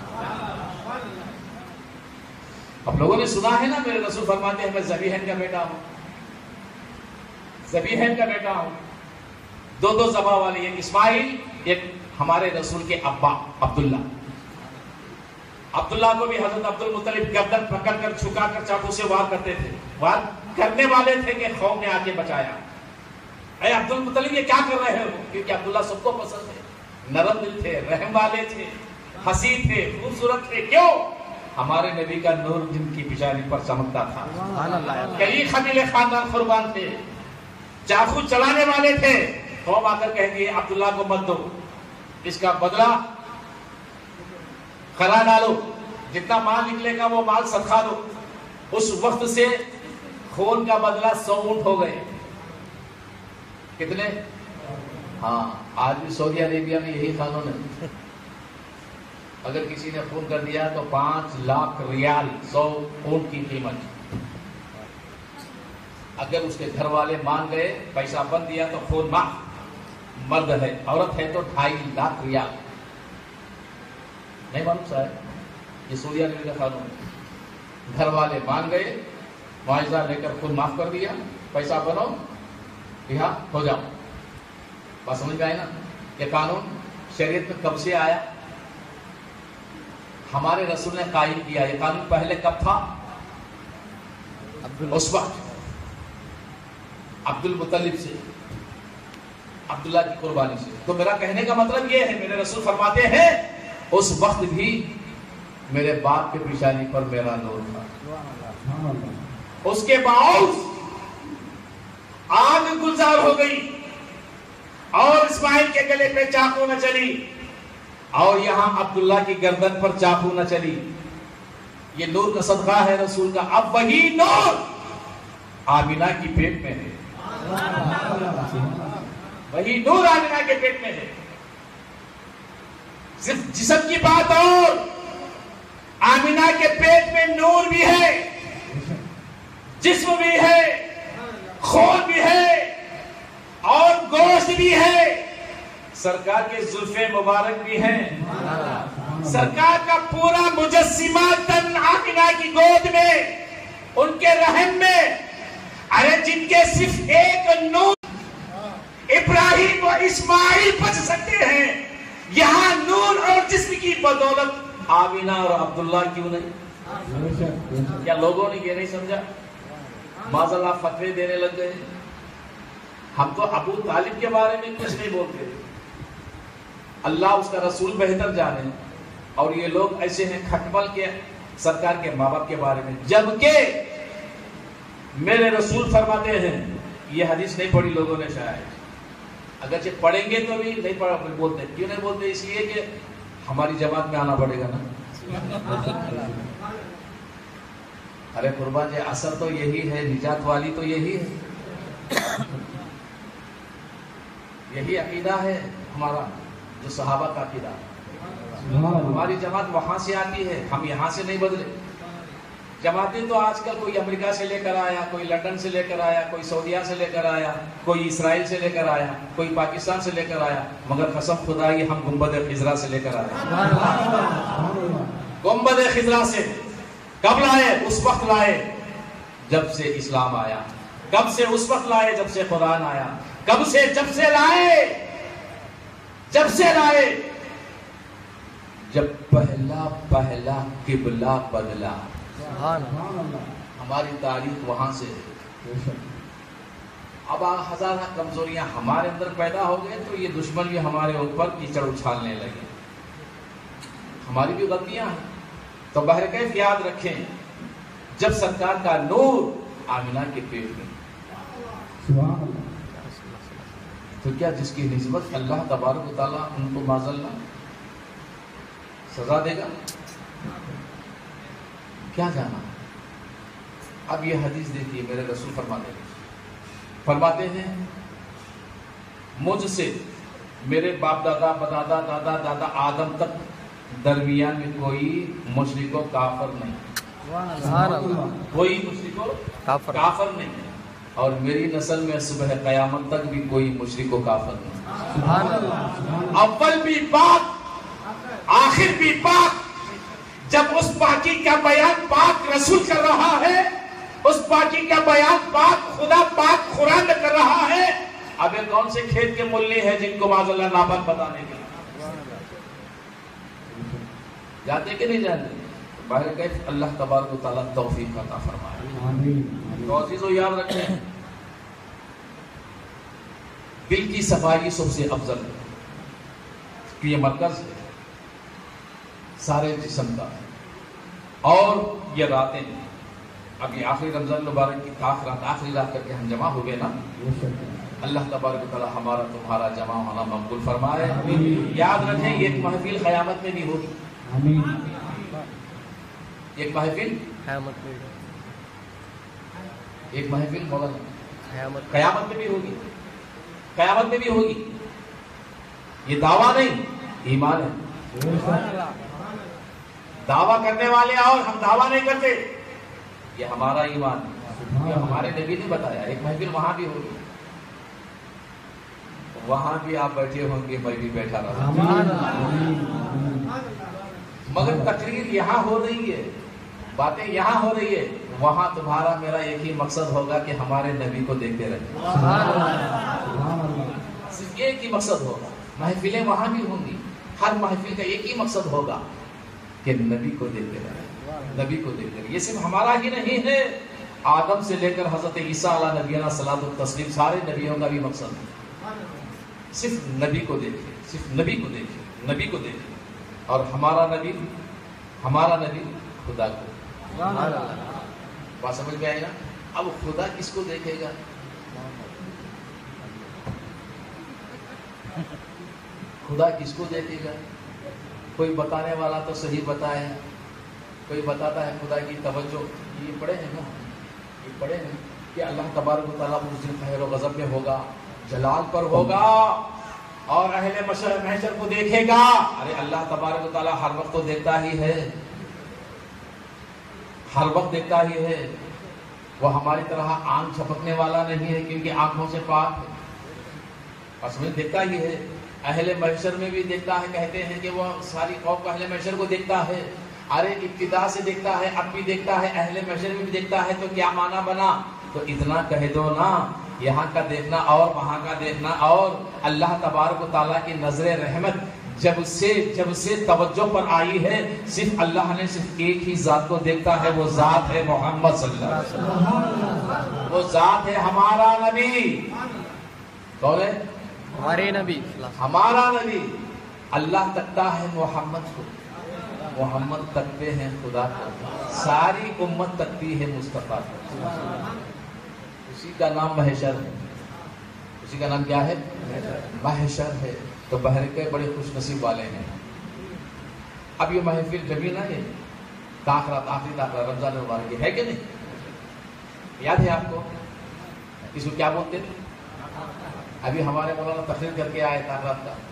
اب لوگوں نے سنا ہے نا، میرے رسول فرماتے ہیں میں ذبیحین کا بیٹا ہوں، ذبیحین کا بیٹا ہوں. دو دو ذبح والے، ایک اسماعیل، ایک ہمارے رسول کے ابا عبداللہ. عبداللہ کو بھی حضرت عبد المطلب گردن پکڑ کر چھکا کر چاقو سے وار کرتے تھے. وار کرنے والے تھے کہ قوم نے آ کے بچایا. اے عبد المطلب یہ کیا کر رہے ہو؟ کیونکہ عبداللہ سب کو پسند ہے، نرم دل تھے، رحم والے تھے، حسین تھے، خوبصورت تھے. کیوں؟ ہمارے نبی کا نور جن کی پیشانی پر چمکتا تھا. کئی قبیلے خاندان قربان تھے، چاقو چلانے والے تھے. قوم آ کر کہیں گے عبداللہ کو مت دو، اس کا بدلہ کرا ڈالو، جتنا مال نکلے گا وہ مال صدقہ دو. اس وقت سے خون کا بدلہ سو اونٹ ہو گئے. کتنے؟ ہاں آج بھی سعودی عربیہ میں یہی قانون ہے. اگر کسی نے خون کر دیا تو پانچ لاکھ ریال، سو اونٹ کی قیمت. اگر اس کے گھر والے مان گئے، پیسہ بند دیا تو خون معاف. مرد ہے، عورت ہے تو ڈھائی لاکھ ریال. نہیں معلوم صاحب، یہ سعودی عربیہ کا قانون ہے. گھر والے مان گئے، معاوضہ لے کر خون معاف کر دیا، پیسہ بنو، رہا ہو جاؤ. بات سمجھ میں آئے نا؟ یہ قانون شریعت میں کب سے آیا؟ ہمارے رسول نے قائم کیا. یہ قانون پہلے کب تھا؟ اس وقت عبد المطلب سے، عبداللہ کی قربانی سے. تو میرا کہنے کا مطلب یہ ہے، میرے رسول فرماتے ہیں اس وقت بھی میرے باپ کے پیشانی پر میرا نور تھا. اس کے باوجود آگ گلزار ہو گئی اور اسماعیل کے گلے پہ چاقو نہ چلی اور یہاں عبداللہ کی گردن پر چاقو نہ چلی. یہ نور کا صدقہ ہے رسول کا. اب وہی نور آمینہ کی پیٹ میں ہے. وہی نور آمینہ کے پیٹ میں ہے. صرف جسم کی بات اور آمینہ کے پیٹ میں نور بھی ہے، جسم بھی ہے، خون بھی ہے اور گوشت بھی ہے. سرکار کے زلفیں مبارک بھی ہیں. سرکار کا پورا مجسمہ تن آمینہ کی گود میں، ان کے رحم میں. ارے جن کے صرف ایک نور ابراہیم و اسماعیل بچ سکتے ہیں، یہاں نور اور جسم کی بدولت آمینہ اور عبداللہ کیوں نہیں؟ کیا لوگوں نے یہ نہیں سمجھا؟ معاذ اللہ فتوے دینے لگ گئے. ہم تو ابو طالب کے بارے میں کچھ نہیں بولتے، اللہ اس کا رسول بہتر جانے. اور یہ لوگ ایسے ہیں کھٹمل کے سرکار کے ماں باپ کے بارے میں، جبکہ میرے رسول فرماتے ہیں. یہ حدیث نہیں پڑھی لوگوں نے شاید، اگرچہ پڑھیں گے تو بھی نہیں پڑھا بولتے. کیوں نہیں بولتے؟ اس لیے کہ ہماری جماعت میں آنا پڑے گا نا. ارے قربان جی، اصل تو یہی ہے، نجات والی تو یہی ہے. یہی عقیدہ ہے ہمارا، جو صحابہ کا عقیدہ. ہماری جماعت وہاں سے آتی ہے، ہم یہاں سے نہیں بدلے. جماعتیں تو آج کل کوئی امریکہ سے لے کر آیا، کوئی لندن سے لے کر آیا، کوئی سعودیہ سے لے کر آیا، کوئی اسرائیل سے لے کر آیا، کوئی پاکستان سے لے کر آیا. مگر قسم خدا کی ہم گنبد خضرا سے لے کر آئے. گنبد خضرا سے کب لائے؟ اس وقت لائے جب سے اسلام آیا. کب سے؟ اس وقت لائے جب سے قرآن آیا. کب سے؟ جب سے لائے جب سے لائے جب پہلا پہلا قبلہ بدلا. ہماری تاریخ وہاں سے ہے. اب ہزارہ کمزوریاں ہمارے اندر پیدا ہو گئے تو یہ دشمن بھی ہمارے اوپر کیچڑ اچھالنے لگے. ہماری بھی غلطیاں ہیں. تو بہرکیف یاد رکھیں، جب سرکار کا نور آمینہ کے پیٹ میں، تو کیا جس کی نسبت اللہ تبارک و تعالیٰ ان کو معاذ اللہ سزا دے گا؟ کیا جانا. اب یہ حدیث دیکھیے، میرے رسول فرماتے ہیں فرماتے ہیں مجھ سے میرے باپ دادا بدادا دادا دادا آدم تک درمیان میں کوئی مشرک و کافر نہیں. کوئی مشرک و کافر نہیں. اور میری نسل میں صبح قیامت تک بھی کوئی مشرک و کافر نہیں. اول بھی پاک، آخر بھی پاک. جب اس پاکی کا بیان پاک رسول کر رہا ہے، اس پاکی کا بیان پاک خدا پاک قرآن کر رہا ہے، اب یہ کون سے کھیت کے ملی ہیں جن کو معاذ اللہ ناپاک بتانے کے؟ جاتے کہ نہیں جاتے؟ باہر کیف اللہ تبارک و تعالیٰ توفیق عطا فرمائے. تو عزیزو یاد رکھیں، دل کی صفائی سب سے افضل ہے، کہ یہ مرکز ہے سارے جسم کا. اور یہ راتیں ابھی آخری رمضان مبارک کی خاص رات آخری رات کر کے ہم جمع ہو گئے نا. اللہ تبارک و تعالی ہمارا تمہارا جمع ہونا مقبول فرمائے. یاد رکھیں یہ محفل قیامت میں بھی ہوگی. ایک محفل ایک محفل مولانا قیامت میں بھی ہوگی. قیامت میں بھی ہوگی. یہ دعویٰ نہیں ایمان ہے. دعویٰ کرنے والے اور ہم دعویٰ نہیں کرتے. یہ ہمارا ایمان ہے. یہ ہمارے نبی نے بتایا. ایک محفل وہاں بھی ہوگی. وہاں بھی آپ بیٹھے ہوں گے, میں بھی بیٹھا رہا. مگر تقریر یہاں ہو رہی ہے, باتیں یہاں ہو رہی ہے. وہاں تمہارا میرا ایک ہی مقصد ہوگا کہ ہمارے نبی کو دیکھتے رہیں. صرف ایک ہی مقصد ہوگا. محفلیں وہاں بھی ہوں گی. ہر محفل کا ایک ہی مقصد ہوگا کہ نبی کو دیکھتے رہیں, نبی کو دیکھتے رہیں. یہ صرف ہمارا ہی نہیں ہے, آدم سے لے کر حضرت عیسیٰ علیہ نبینا صلاۃ التسلیم سارے نبیوں کا بھی مقصد ہے. صرف نبی کو دیکھیں, صرف نبی کو دیکھیں, نبی کو دیکھیں. اور ہمارا نبی ہمارا نبی خدا کو. بات سمجھ میں آئے گا. اب خدا کس کو دیکھے گا؟ خدا کس کو دیکھے گا؟ کوئی بتانے والا تو صحیح بتائے. کوئی بتاتا ہے خدا کی توجہ. یہ پڑھے ہیں نا, یہ پڑھے ہیں کہ اللہ تبارک و تعالیٰ اس دن قہر و غضب میں ہوگا, جلال پر ہوگا, اور اہل محشر کو دیکھے گا. ارے اللہ تبارک و تعالیٰ ہر وقت تو دیکھتا ہی ہے, ہر وقت دیکھتا ہی ہے. وہ ہماری طرح آنکھ چھپکنے والا نہیں ہے کیونکہ آنکھوں سے پاک ہے. بس میں دیکھتا ہی ہے. اہل محشر میں بھی دیکھتا ہے. کہتے ہیں کہ وہ ساری قوم کو اہل محشر کو دیکھتا ہے. ارے ابتدا سے دیکھتا ہے, اب بھی دیکھتا ہے, اہل محشر میں بھی دیکھتا ہے. تو کیا معنی بنا؟ تو اتنا کہہ دو نا, یہاں کا دیکھنا اور وہاں کا دیکھنا اور. اللہ تبارک و تعالیٰ کی نظر رحمت جب سے جب سے توجہ پر آئی ہے, صرف اللہ نے صرف ایک ہی ذات کو دیکھتا ہے. وہ ذات ہے محمد صلی اللہ علیہ وسلم. وہ ذات ہے ہمارا نبی. کون ہے؟ ہمارے نبی. ہمارا نبی. اللہ تکتا ہے محمد کو, محمد تکتے ہیں خدا کو, ساری امت تکتی ہے مصطفیٰ کو. اسی کا نام محشر ہے. اسی کا نام کیا ہے؟ محشر ہے. تو بہر کے بڑے خوش نصیب والے ہیں. اب یہ محفل جبھی نہ ہے تاخرات, آخری تاخرات رمضان مبارک کی ہے کہ نہیں؟ یاد ہے آپ کو اس کو کیا بولتے تھے؟ ابھی ہمارے مولانا تقریر کر کے آئے تاخرات کا.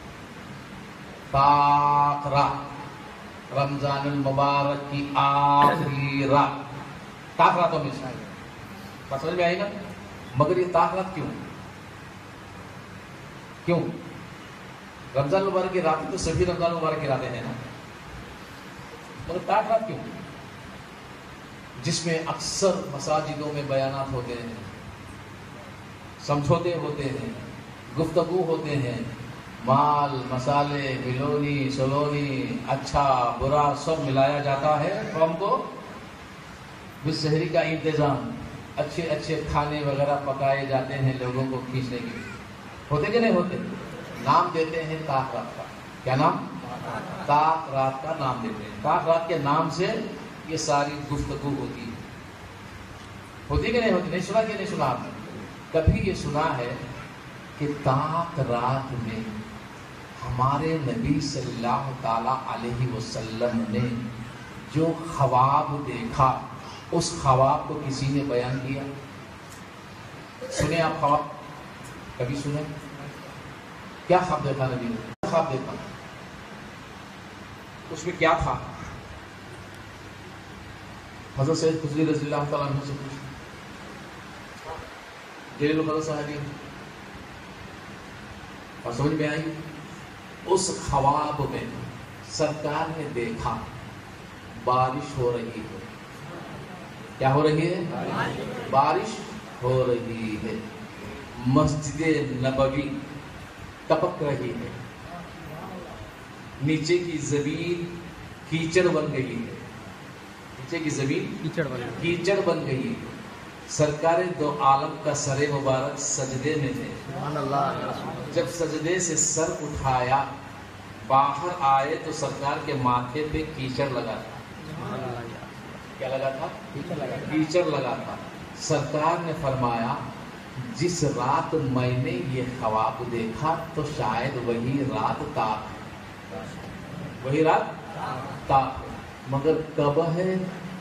تاخرات رمضان المبارک کی آخری رات, تاخراتوں میں سے بات سمجھ میں آئی نا. مگر یہ تاخرات کیوں کیوں رمضان مبارک کی راتیں تو سبھی رمضان مبارک کی راتیں ہیں نا, مگر تاخرات کیوں؟ جس میں اکثر مساجدوں میں بیانات ہوتے ہیں, سمجھوتے ہوتے ہیں, گفتگو ہوتے ہیں, مال مسالے ملونی سلونی اچھا برا سب ملایا جاتا ہے قوم کو. بالسحری کا انتظام, اچھے اچھے کھانے وغیرہ پکائے جاتے ہیں لوگوں کو کھینچنے کے لیے. ہوتے کہ نہیں ہوتے؟ نام دیتے ہیں طاق رات کا. کیا نام؟ طاق رات کا نام دیتے ہیں. طاق رات کے نام سے یہ ساری گفتگو ہوتی ہے. ہوتی کہ نہیں ہوتی؟ نہیں سنا کہ نہیں سنا آپ نے؟ کبھی یہ سنا ہے کہ طاق رات میں ہمارے نبی صلی اللہ تعالی علیہ وسلم نے جو خواب دیکھا اس خواب کو کسی نے بیان کیا؟ سنے آپ خواب کبھی سنے؟ کیا خواب دیکھا نبی نے؟ کیا خواب دیکھا؟ اس میں کیا تھا؟ حضرت سید خضری رضی اللہ تعالیٰ عنہ سے پوچھیں, جلیل القدر صحابی. اور سمجھ میں آئی؟ اس خواب میں سرکار نے دیکھا بارش ہو رہی ہے. کیا ہو رہی ہے؟ بارش ہو رہی ہے. مسجد نبوی ٹپک رہی ہے. نیچے کی زمین کیچڑ بن گئی ہے. نیچے کی زمین کیچڑ بن گئی کیچڑ بن گئی ہے. سرکار دو عالم کا سر مبارک سجدے میں تھے. سبحان اللہ. جب سجدے سے سر اٹھایا باہر آئے تو سرکار کے ماتھے پہ کیچڑ لگا تھا. کیا لگا تھا؟ ٹیچر لگا تھا. ٹیچر لگا تھا. سرکار نے فرمایا جس رات میں نے یہ خواب دیکھا تو شاید وہی رات تاک وہی رات تاک مگر کب ہے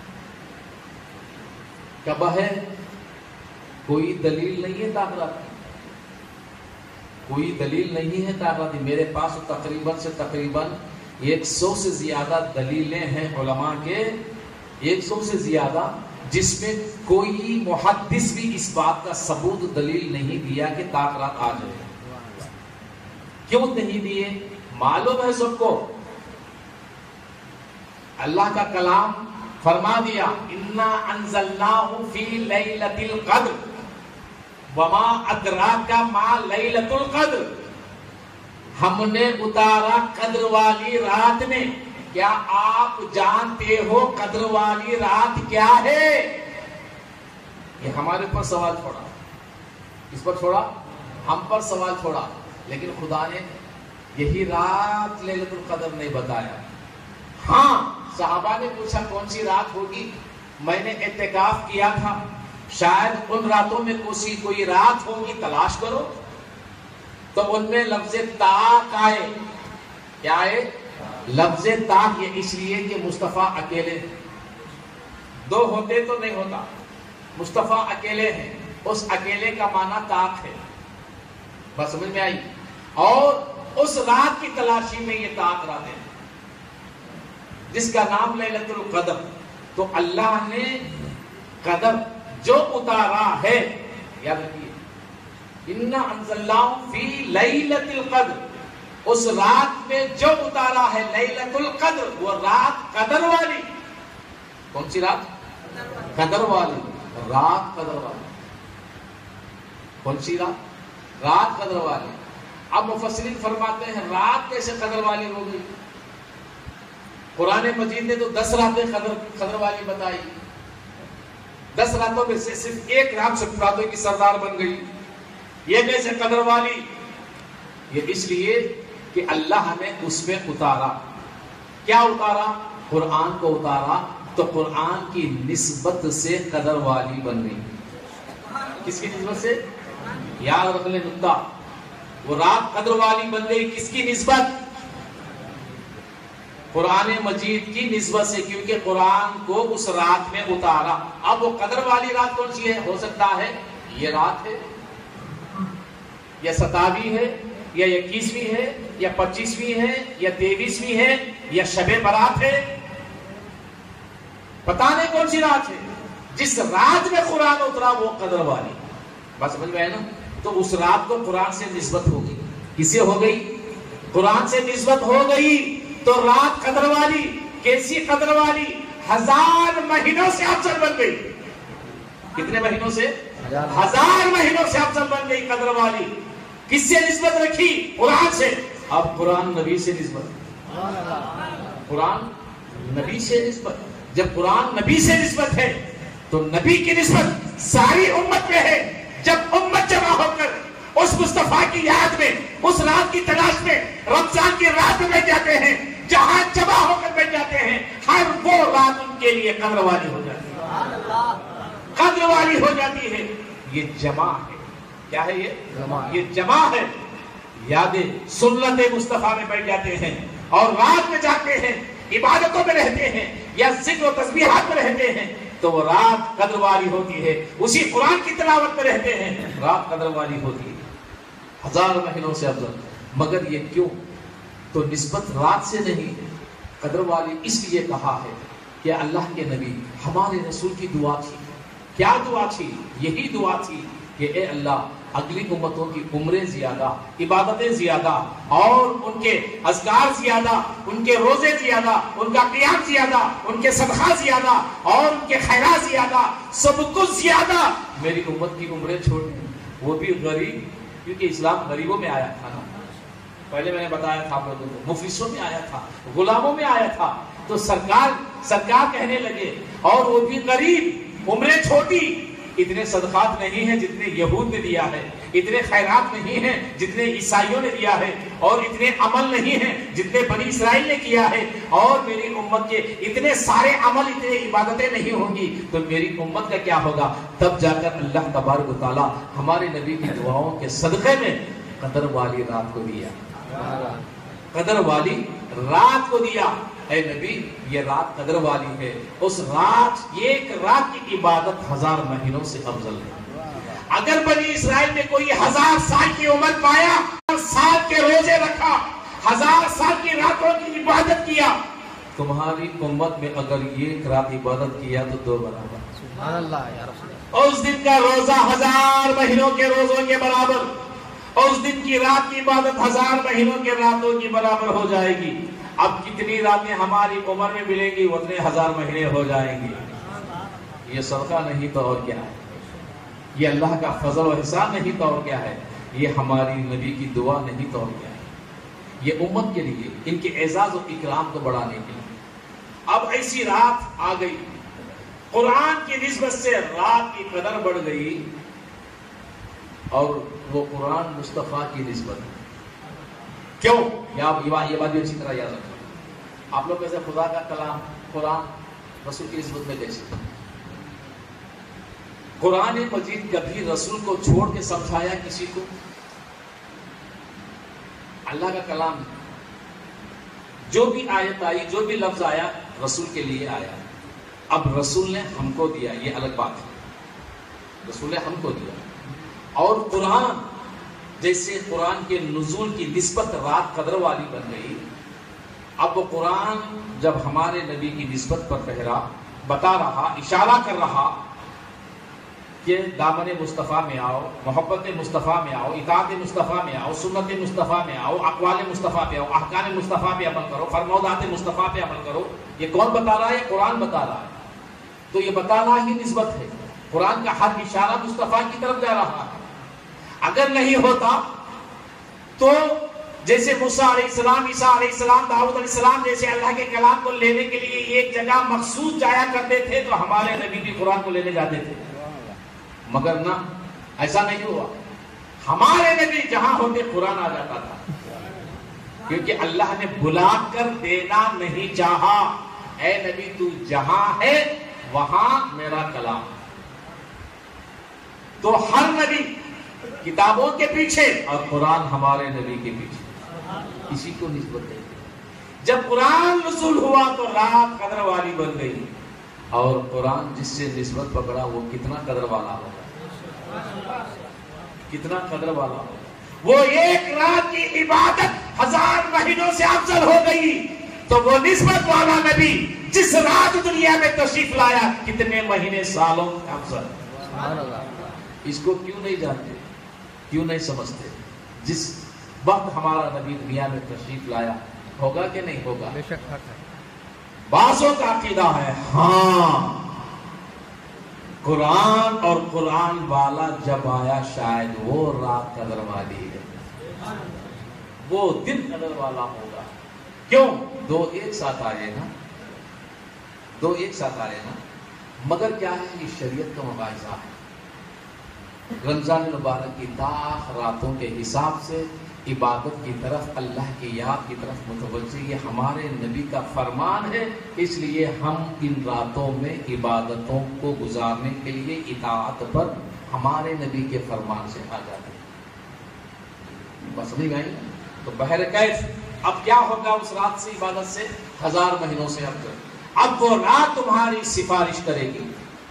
کب ہے کوئی دلیل نہیں ہے تاک رات کی. کوئی دلیل نہیں ہے تاک رات کی. میرے پاس تقریباً سے تقریباً ایک سو سے زیادہ دلیلیں ہیں علماء کے, ایک سو سے زیادہ, جس میں کوئی محدث بھی اس بات کا ثبوت دلیل نہیں دیا کہ تاک رات آ جائے. کیوں نہیں دیے؟ معلوم ہے سب کو, اللہ کا کلام فرما دیا انا انزلناہ فی لیلۃ القدر وما ادراک ما لیلۃ القدر. ہم نے اتارا قدر والی رات میں. کیا آپ جانتے ہو قدر والی رات کیا ہے؟ یہ ہمارے پر سوال چھوڑا, اس پر چھوڑا, ہم پر سوال چھوڑا, لیکن خدا نے یہی رات لیلۃ القدر نہیں بتایا. ہاں صحابہ نے پوچھا کون سی رات ہوگی, میں نے اعتکاف کیا تھا, شاید ان راتوں میں کوئی کوئی رات ہوگی, تلاش کرو. تو ان میں لفظ تاک آئے. کیا آئے؟ لفظ تاک. یہ اس لیے کہ مصطفیٰ اکیلے, دو ہوتے تو نہیں ہوتا, مصطفیٰ اکیلے ہیں, اس اکیلے کا معنی تاک ہے. بس سمجھ میں آئی؟ اور اس رات کی تلاشی میں یہ تاک رات ہے جس کا نام لیلۃ القدر. تو اللہ نے قدر جو اتارا ہے, یاد رکھیے انا انزلناہ فی لیلۃ القدر, اس رات میں جو اتارا ہے لیلۃ القدر, وہ رات قدر والی. کون سی رات؟ قدر والی رات. قدر والی کون سی رات؟ رات قدر والی. اب مفسرین فرماتے ہیں رات کیسے قدر والی ہوگی؟ قرآن مجید نے تو دس راتیں قدر قدر والی بتائی. دس راتوں میں سے صرف ایک رات سب راتوں کی سردار بن گئی. یہ کیسے قدر والی؟ یہ اس لیے کہ اللہ نے اس میں اتارا. کیا اتارا؟ قرآن کو اتارا, تو قرآن کی نسبت سے قدر والی بن گئی. کس کی نسبت سے؟ یاد رکھ لیں نقطہ, وہ رات قدر والی بن گئی کس کی نسبت؟ قرآن مجید کی نسبت سے, کیونکہ قرآن کو اس رات میں اتارا. اب وہ قدر والی رات کون سی ہے؟ ہو سکتا ہے یہ رات ہے, یا ستاوی ہے, یا اکیسویں ہے, یا پچیسویں ہے, یا تیئیسویں ہے, یا شب برات ہے. پتہ نہیں کون سی رات ہے. جس رات میں قرآن اترا وہ قدر والی. بس سمجھ میں آئے نا؟ تو اس رات کو قرآن سے نسبت ہو گئی. کسے ہو گئی؟ قرآن سے نسبت ہو گئی. تو رات قدر والی. کیسی قدر والی؟ ہزار مہینوں سے افضل بن گئی. کتنے مہینوں سے؟ ہزار مہینوں سے افضل بن گئی قدر والی. کس سے نسبت رکھی؟ قرآن سے. اب قرآن نبی سے نسبت. قرآن نبی سے نسبت. جب قرآن نبی سے نسبت ہے تو نبی کی نسبت ساری امت میں ہے. جب امت جمع ہو کر اس مصطفیٰ کی یاد میں, اس رات کی تلاش میں رمضان کی رات میں بیٹھ جاتے ہیں, جہاں جمع ہو کر بیٹھ جاتے ہیں, ہر وہ رات ان کے لیے قدر والی ہو جاتی ہے. قدر والی ہو جاتی ہے. یہ جمع ہے. کیا ہے یہ؟ یہ جمع ہے. یادیں سنت مصطفیٰ میں بیٹھ جاتے ہیں اور رات میں جاتے ہیں, عبادتوں میں رہتے ہیں, یا ذکر و تسبیحات میں رہتے ہیں, تو وہ رات قدر والی ہوتی ہے. اسی قرآن کی تلاوت میں رہتے ہیں, رات قدر والی ہوتی ہے. ہزار مہینوں سے افضل. مگر یہ کیوں؟ تو نسبت رات سے نہیں, قدر والی اس لیے کہا ہے کہ اللہ کے نبی ہمارے رسول کی دعا تھی. کیا دعا تھی؟ یہی دعا تھی کہ اے اللہ اگلی امتوں کی عمریں زیادہ, عبادتیں زیادہ, اور ان کے اذکار زیادہ, ان کے روزے زیادہ, ان کا قیام زیادہ, ان کے صدقہ زیادہ, اور ان کے خیرات زیادہ, سب کچھ زیادہ. میری امت کی عمریں چھوٹی, وہ بھی غریب, کیونکہ اسلام غریبوں میں آیا تھا نا. پہلے میں نے بتایا تھا آپ لوگوں کو, مفلسوں میں آیا تھا, غلاموں میں آیا تھا. تو سرکار سرکار کہنے لگے, اور وہ بھی غریب, عمریں چھوٹی, اتنے صدقات نہیں ہیں جتنے یہود نے دیا ہے، اتنے خیرات نہیں ہیں جتنے عیسائیوں نے دیا ہے، اور اتنے عمل نہیں ہیں جتنے بنی اسرائیل نے کیا ہے، اور میری امت کے اتنے سارے عمل، اتنے عبادتیں نہیں ہوں گی تو میری امت کا کیا ہوگا؟ تب جا کر اللہ تبارک و تعالیٰ ہمارے نبی کی دعاؤں کے صدقے میں قدر والی رات کو دیا، قدر والی رات کو دیا۔ اے نبی یہ رات قدر والی ہے، اس رات، ایک رات کی عبادت ہزار مہینوں سے افضل ہے۔ اگر بنی اسرائیل میں کوئی ہزار سال کی عمر پایا، سال کے روزے رکھا، ہزار سال کی راتوں کی عبادت کیا، تمہاری امت میں اگر ایک رات عبادت کیا تو دو برابر۔ سبحان اللہ یا رسول اللہ۔ اس دن کا روزہ ہزار مہینوں کے روزوں کے برابر، اس دن کی رات کی عبادت ہزار مہینوں کے راتوں کی برابر ہو جائے گی۔ اب کتنی راتیں ہماری عمر میں ملیں گی، اتنے ہزار مہینے ہو جائیں گے۔ یہ صدقہ نہیں تو اور کیا ہے؟ یہ اللہ کا فضل و احسان نہیں تو اور کیا ہے؟ یہ ہماری نبی کی دعا نہیں تو اور کیا ہے؟ یہ امت کے لیے، ان کے اعزاز و اکرام کو بڑھانے کے لیے۔ اب ایسی رات آ گئی، قرآن کی نسبت سے رات کی قدر بڑھ گئی، اور وہ قرآن مصطفیٰ کی نسبت ہے۔ کیوں؟ یہ بات بھی اچھی طرح یاد رکھیں۔ آپ لوگ کیسے خدا کا کلام قرآن رسول کی نسبت میں کیسے؟ قرآن مجید کبھی رسول کو چھوڑ کے سمجھایا کسی کو؟ اللہ کا کلام، جو بھی آیت آئی، جو بھی لفظ آیا، رسول کے لیے آیا۔ اب رسول نے ہم کو دیا، یہ الگ بات ہے، رسول نے ہم کو دیا۔ اور قرآن جیسے قرآن کے نزول کی نسبت رات قدر والی بن گئی، اب وہ قرآن جب ہمارے نبی کی نسبت پر پہرا، بتا رہا، اشارہ کر رہا کہ دامن مصطفیٰ میں آؤ، محبت مصطفیٰ میں آؤ، اطاعت مصطفیٰ میں آؤ، سنت مصطفیٰ میں آؤ، اقوال مصطفیٰ پہ آؤ، احکام مصطفیٰ پہ عمل کرو، فرمودات مصطفیٰ پہ عمل کرو۔ یہ کون بتا رہا ہے؟ قرآن بتا رہا ہے۔ تو یہ بتانا ہی نسبت ہے، قرآن کا ہر اشارہ مصطفیٰ کی طرف جا رہا ہے۔ اگر نہیں ہوتا تو جیسے موسیٰ علیہ السلام، عیسیٰ علیہ السلام، داؤد علیہ السلام جیسے اللہ کے کلام کو لینے کے لیے ایک جگہ مخصوص جایا کرتے تھے، تو ہمارے نبی بھی قرآن کو لینے جاتے تھے، مگر نہ، ایسا نہیں ہوا۔ ہمارے نبی جہاں ہوتے قرآن آ جاتا تھا، کیونکہ اللہ نے بلا کر دینا نہیں چاہا۔ اے نبی تو جہاں ہے وہاں میرا کلام۔ تو ہر نبی کتابوں کے پیچھے اور قرآن ہمارے نبی کے پیچھے، اسی کو نسبت ہے۔ جب قرآن نزول ہوا تو رات قدر والی بن گئی، اور قرآن جس سے نسبت پکڑا وہ کتنا قدر والا ہوگا، کتنا قدر والا ہوگا۔ وہ ایک رات کی عبادت ہزار مہینوں سے افضل ہو گئی، تو وہ نسبت والا نبی جس رات دنیا میں تشریف لایا کتنے مہینے سالوں افضل۔ سبحان اللہ۔ اس کو کیوں نہیں جانتے، کیوں نہیں سمجھتے؟ جس وقت ہمارا نبی دنیا میں تشریف لایا، ہوگا کہ نہیں ہوگا؟ بے شک حق ہے۔ بعضوں کا عقیدہ ہے ہاں قرآن اور قرآن والا جب آیا شاید وہ رات قدر والی ہے، وہ دن قدر والا ہوگا۔ کیوں؟ دو ایک ساتھ آئے نا، دو ایک ساتھ آئے نا، مگر کیا ہے؟ یہ شریعت کا مباحثہ ہے۔ رمضان المبارک کی داخ راتوں کے حساب سے عبادت کی طرف، اللہ کی یاد کی طرف متوجہ، یہ ہمارے نبی کا فرمان ہے، اس لیے ہم ان راتوں میں عبادتوں کو گزارنے کے لیے اطاعت پر ہمارے نبی کے فرمان سے آ جاتے ہیں۔ بس سمجھ گئی؟ تو بہرکیف اب کیا ہوگا اس رات سے، عبادت سے ہزار مہینوں سے افضل۔ اب وہ رات تمہاری سفارش کرے گی،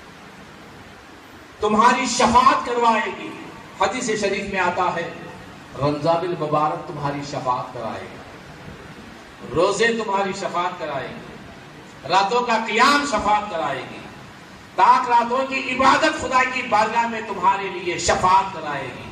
تمہاری شفاعت کروائے گی۔ حدیث شریف میں آتا ہے رمضان المبارک تمہاری شفاعت کرائے گی، روزے تمہاری شفاعت کرائے گی، راتوں کا قیام شفاعت کرائے گی، تاک راتوں کی عبادت خدا کی بارگاہ میں تمہارے لیے شفاعت کرائے گی۔